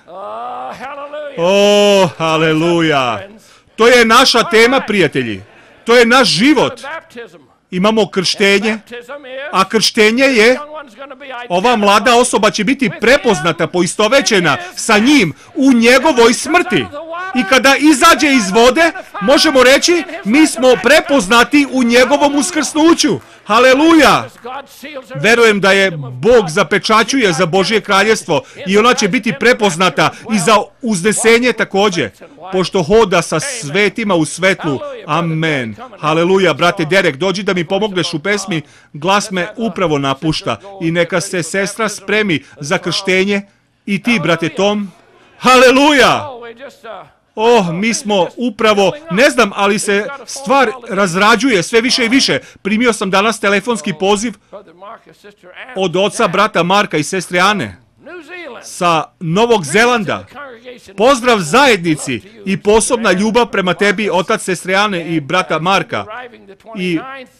O, haleluja! To je naša tema, prijatelji. To je naš život. Imamo krštenje, a krštenje je, ova mlada osoba će biti prepoznata, poistovećena sa njim u njegovoj smrti. I kada izađe iz vode, možemo reći, mi smo prepoznati u njegovom uskrsnuću. Haleluja! Verujem da je Bog zapečaćuje za Božje kraljestvo i ona će biti prepoznata i za uznesenje također, pošto hoda sa svetima u svetlu. Amen. Haleluja, brate Derek, dođi da mi pomogneš u pesmi, glas me upravo napušta i neka se sestra spremi za krštenje i ti, brate Tom. Haleluja! Mi smo upravo, ne znam, ali se stvar razrađuje sve više i više. Primio sam danas telefonski poziv od oca brata Marka i sestre Ane sa Novog Zelanda. Pozdrav zajednici i posebna ljubav prema tebi, otac sestre Ane i brata Marka. I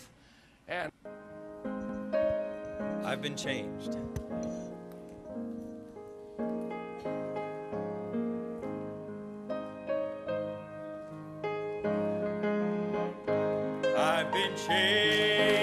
I've been changed. I've been changed.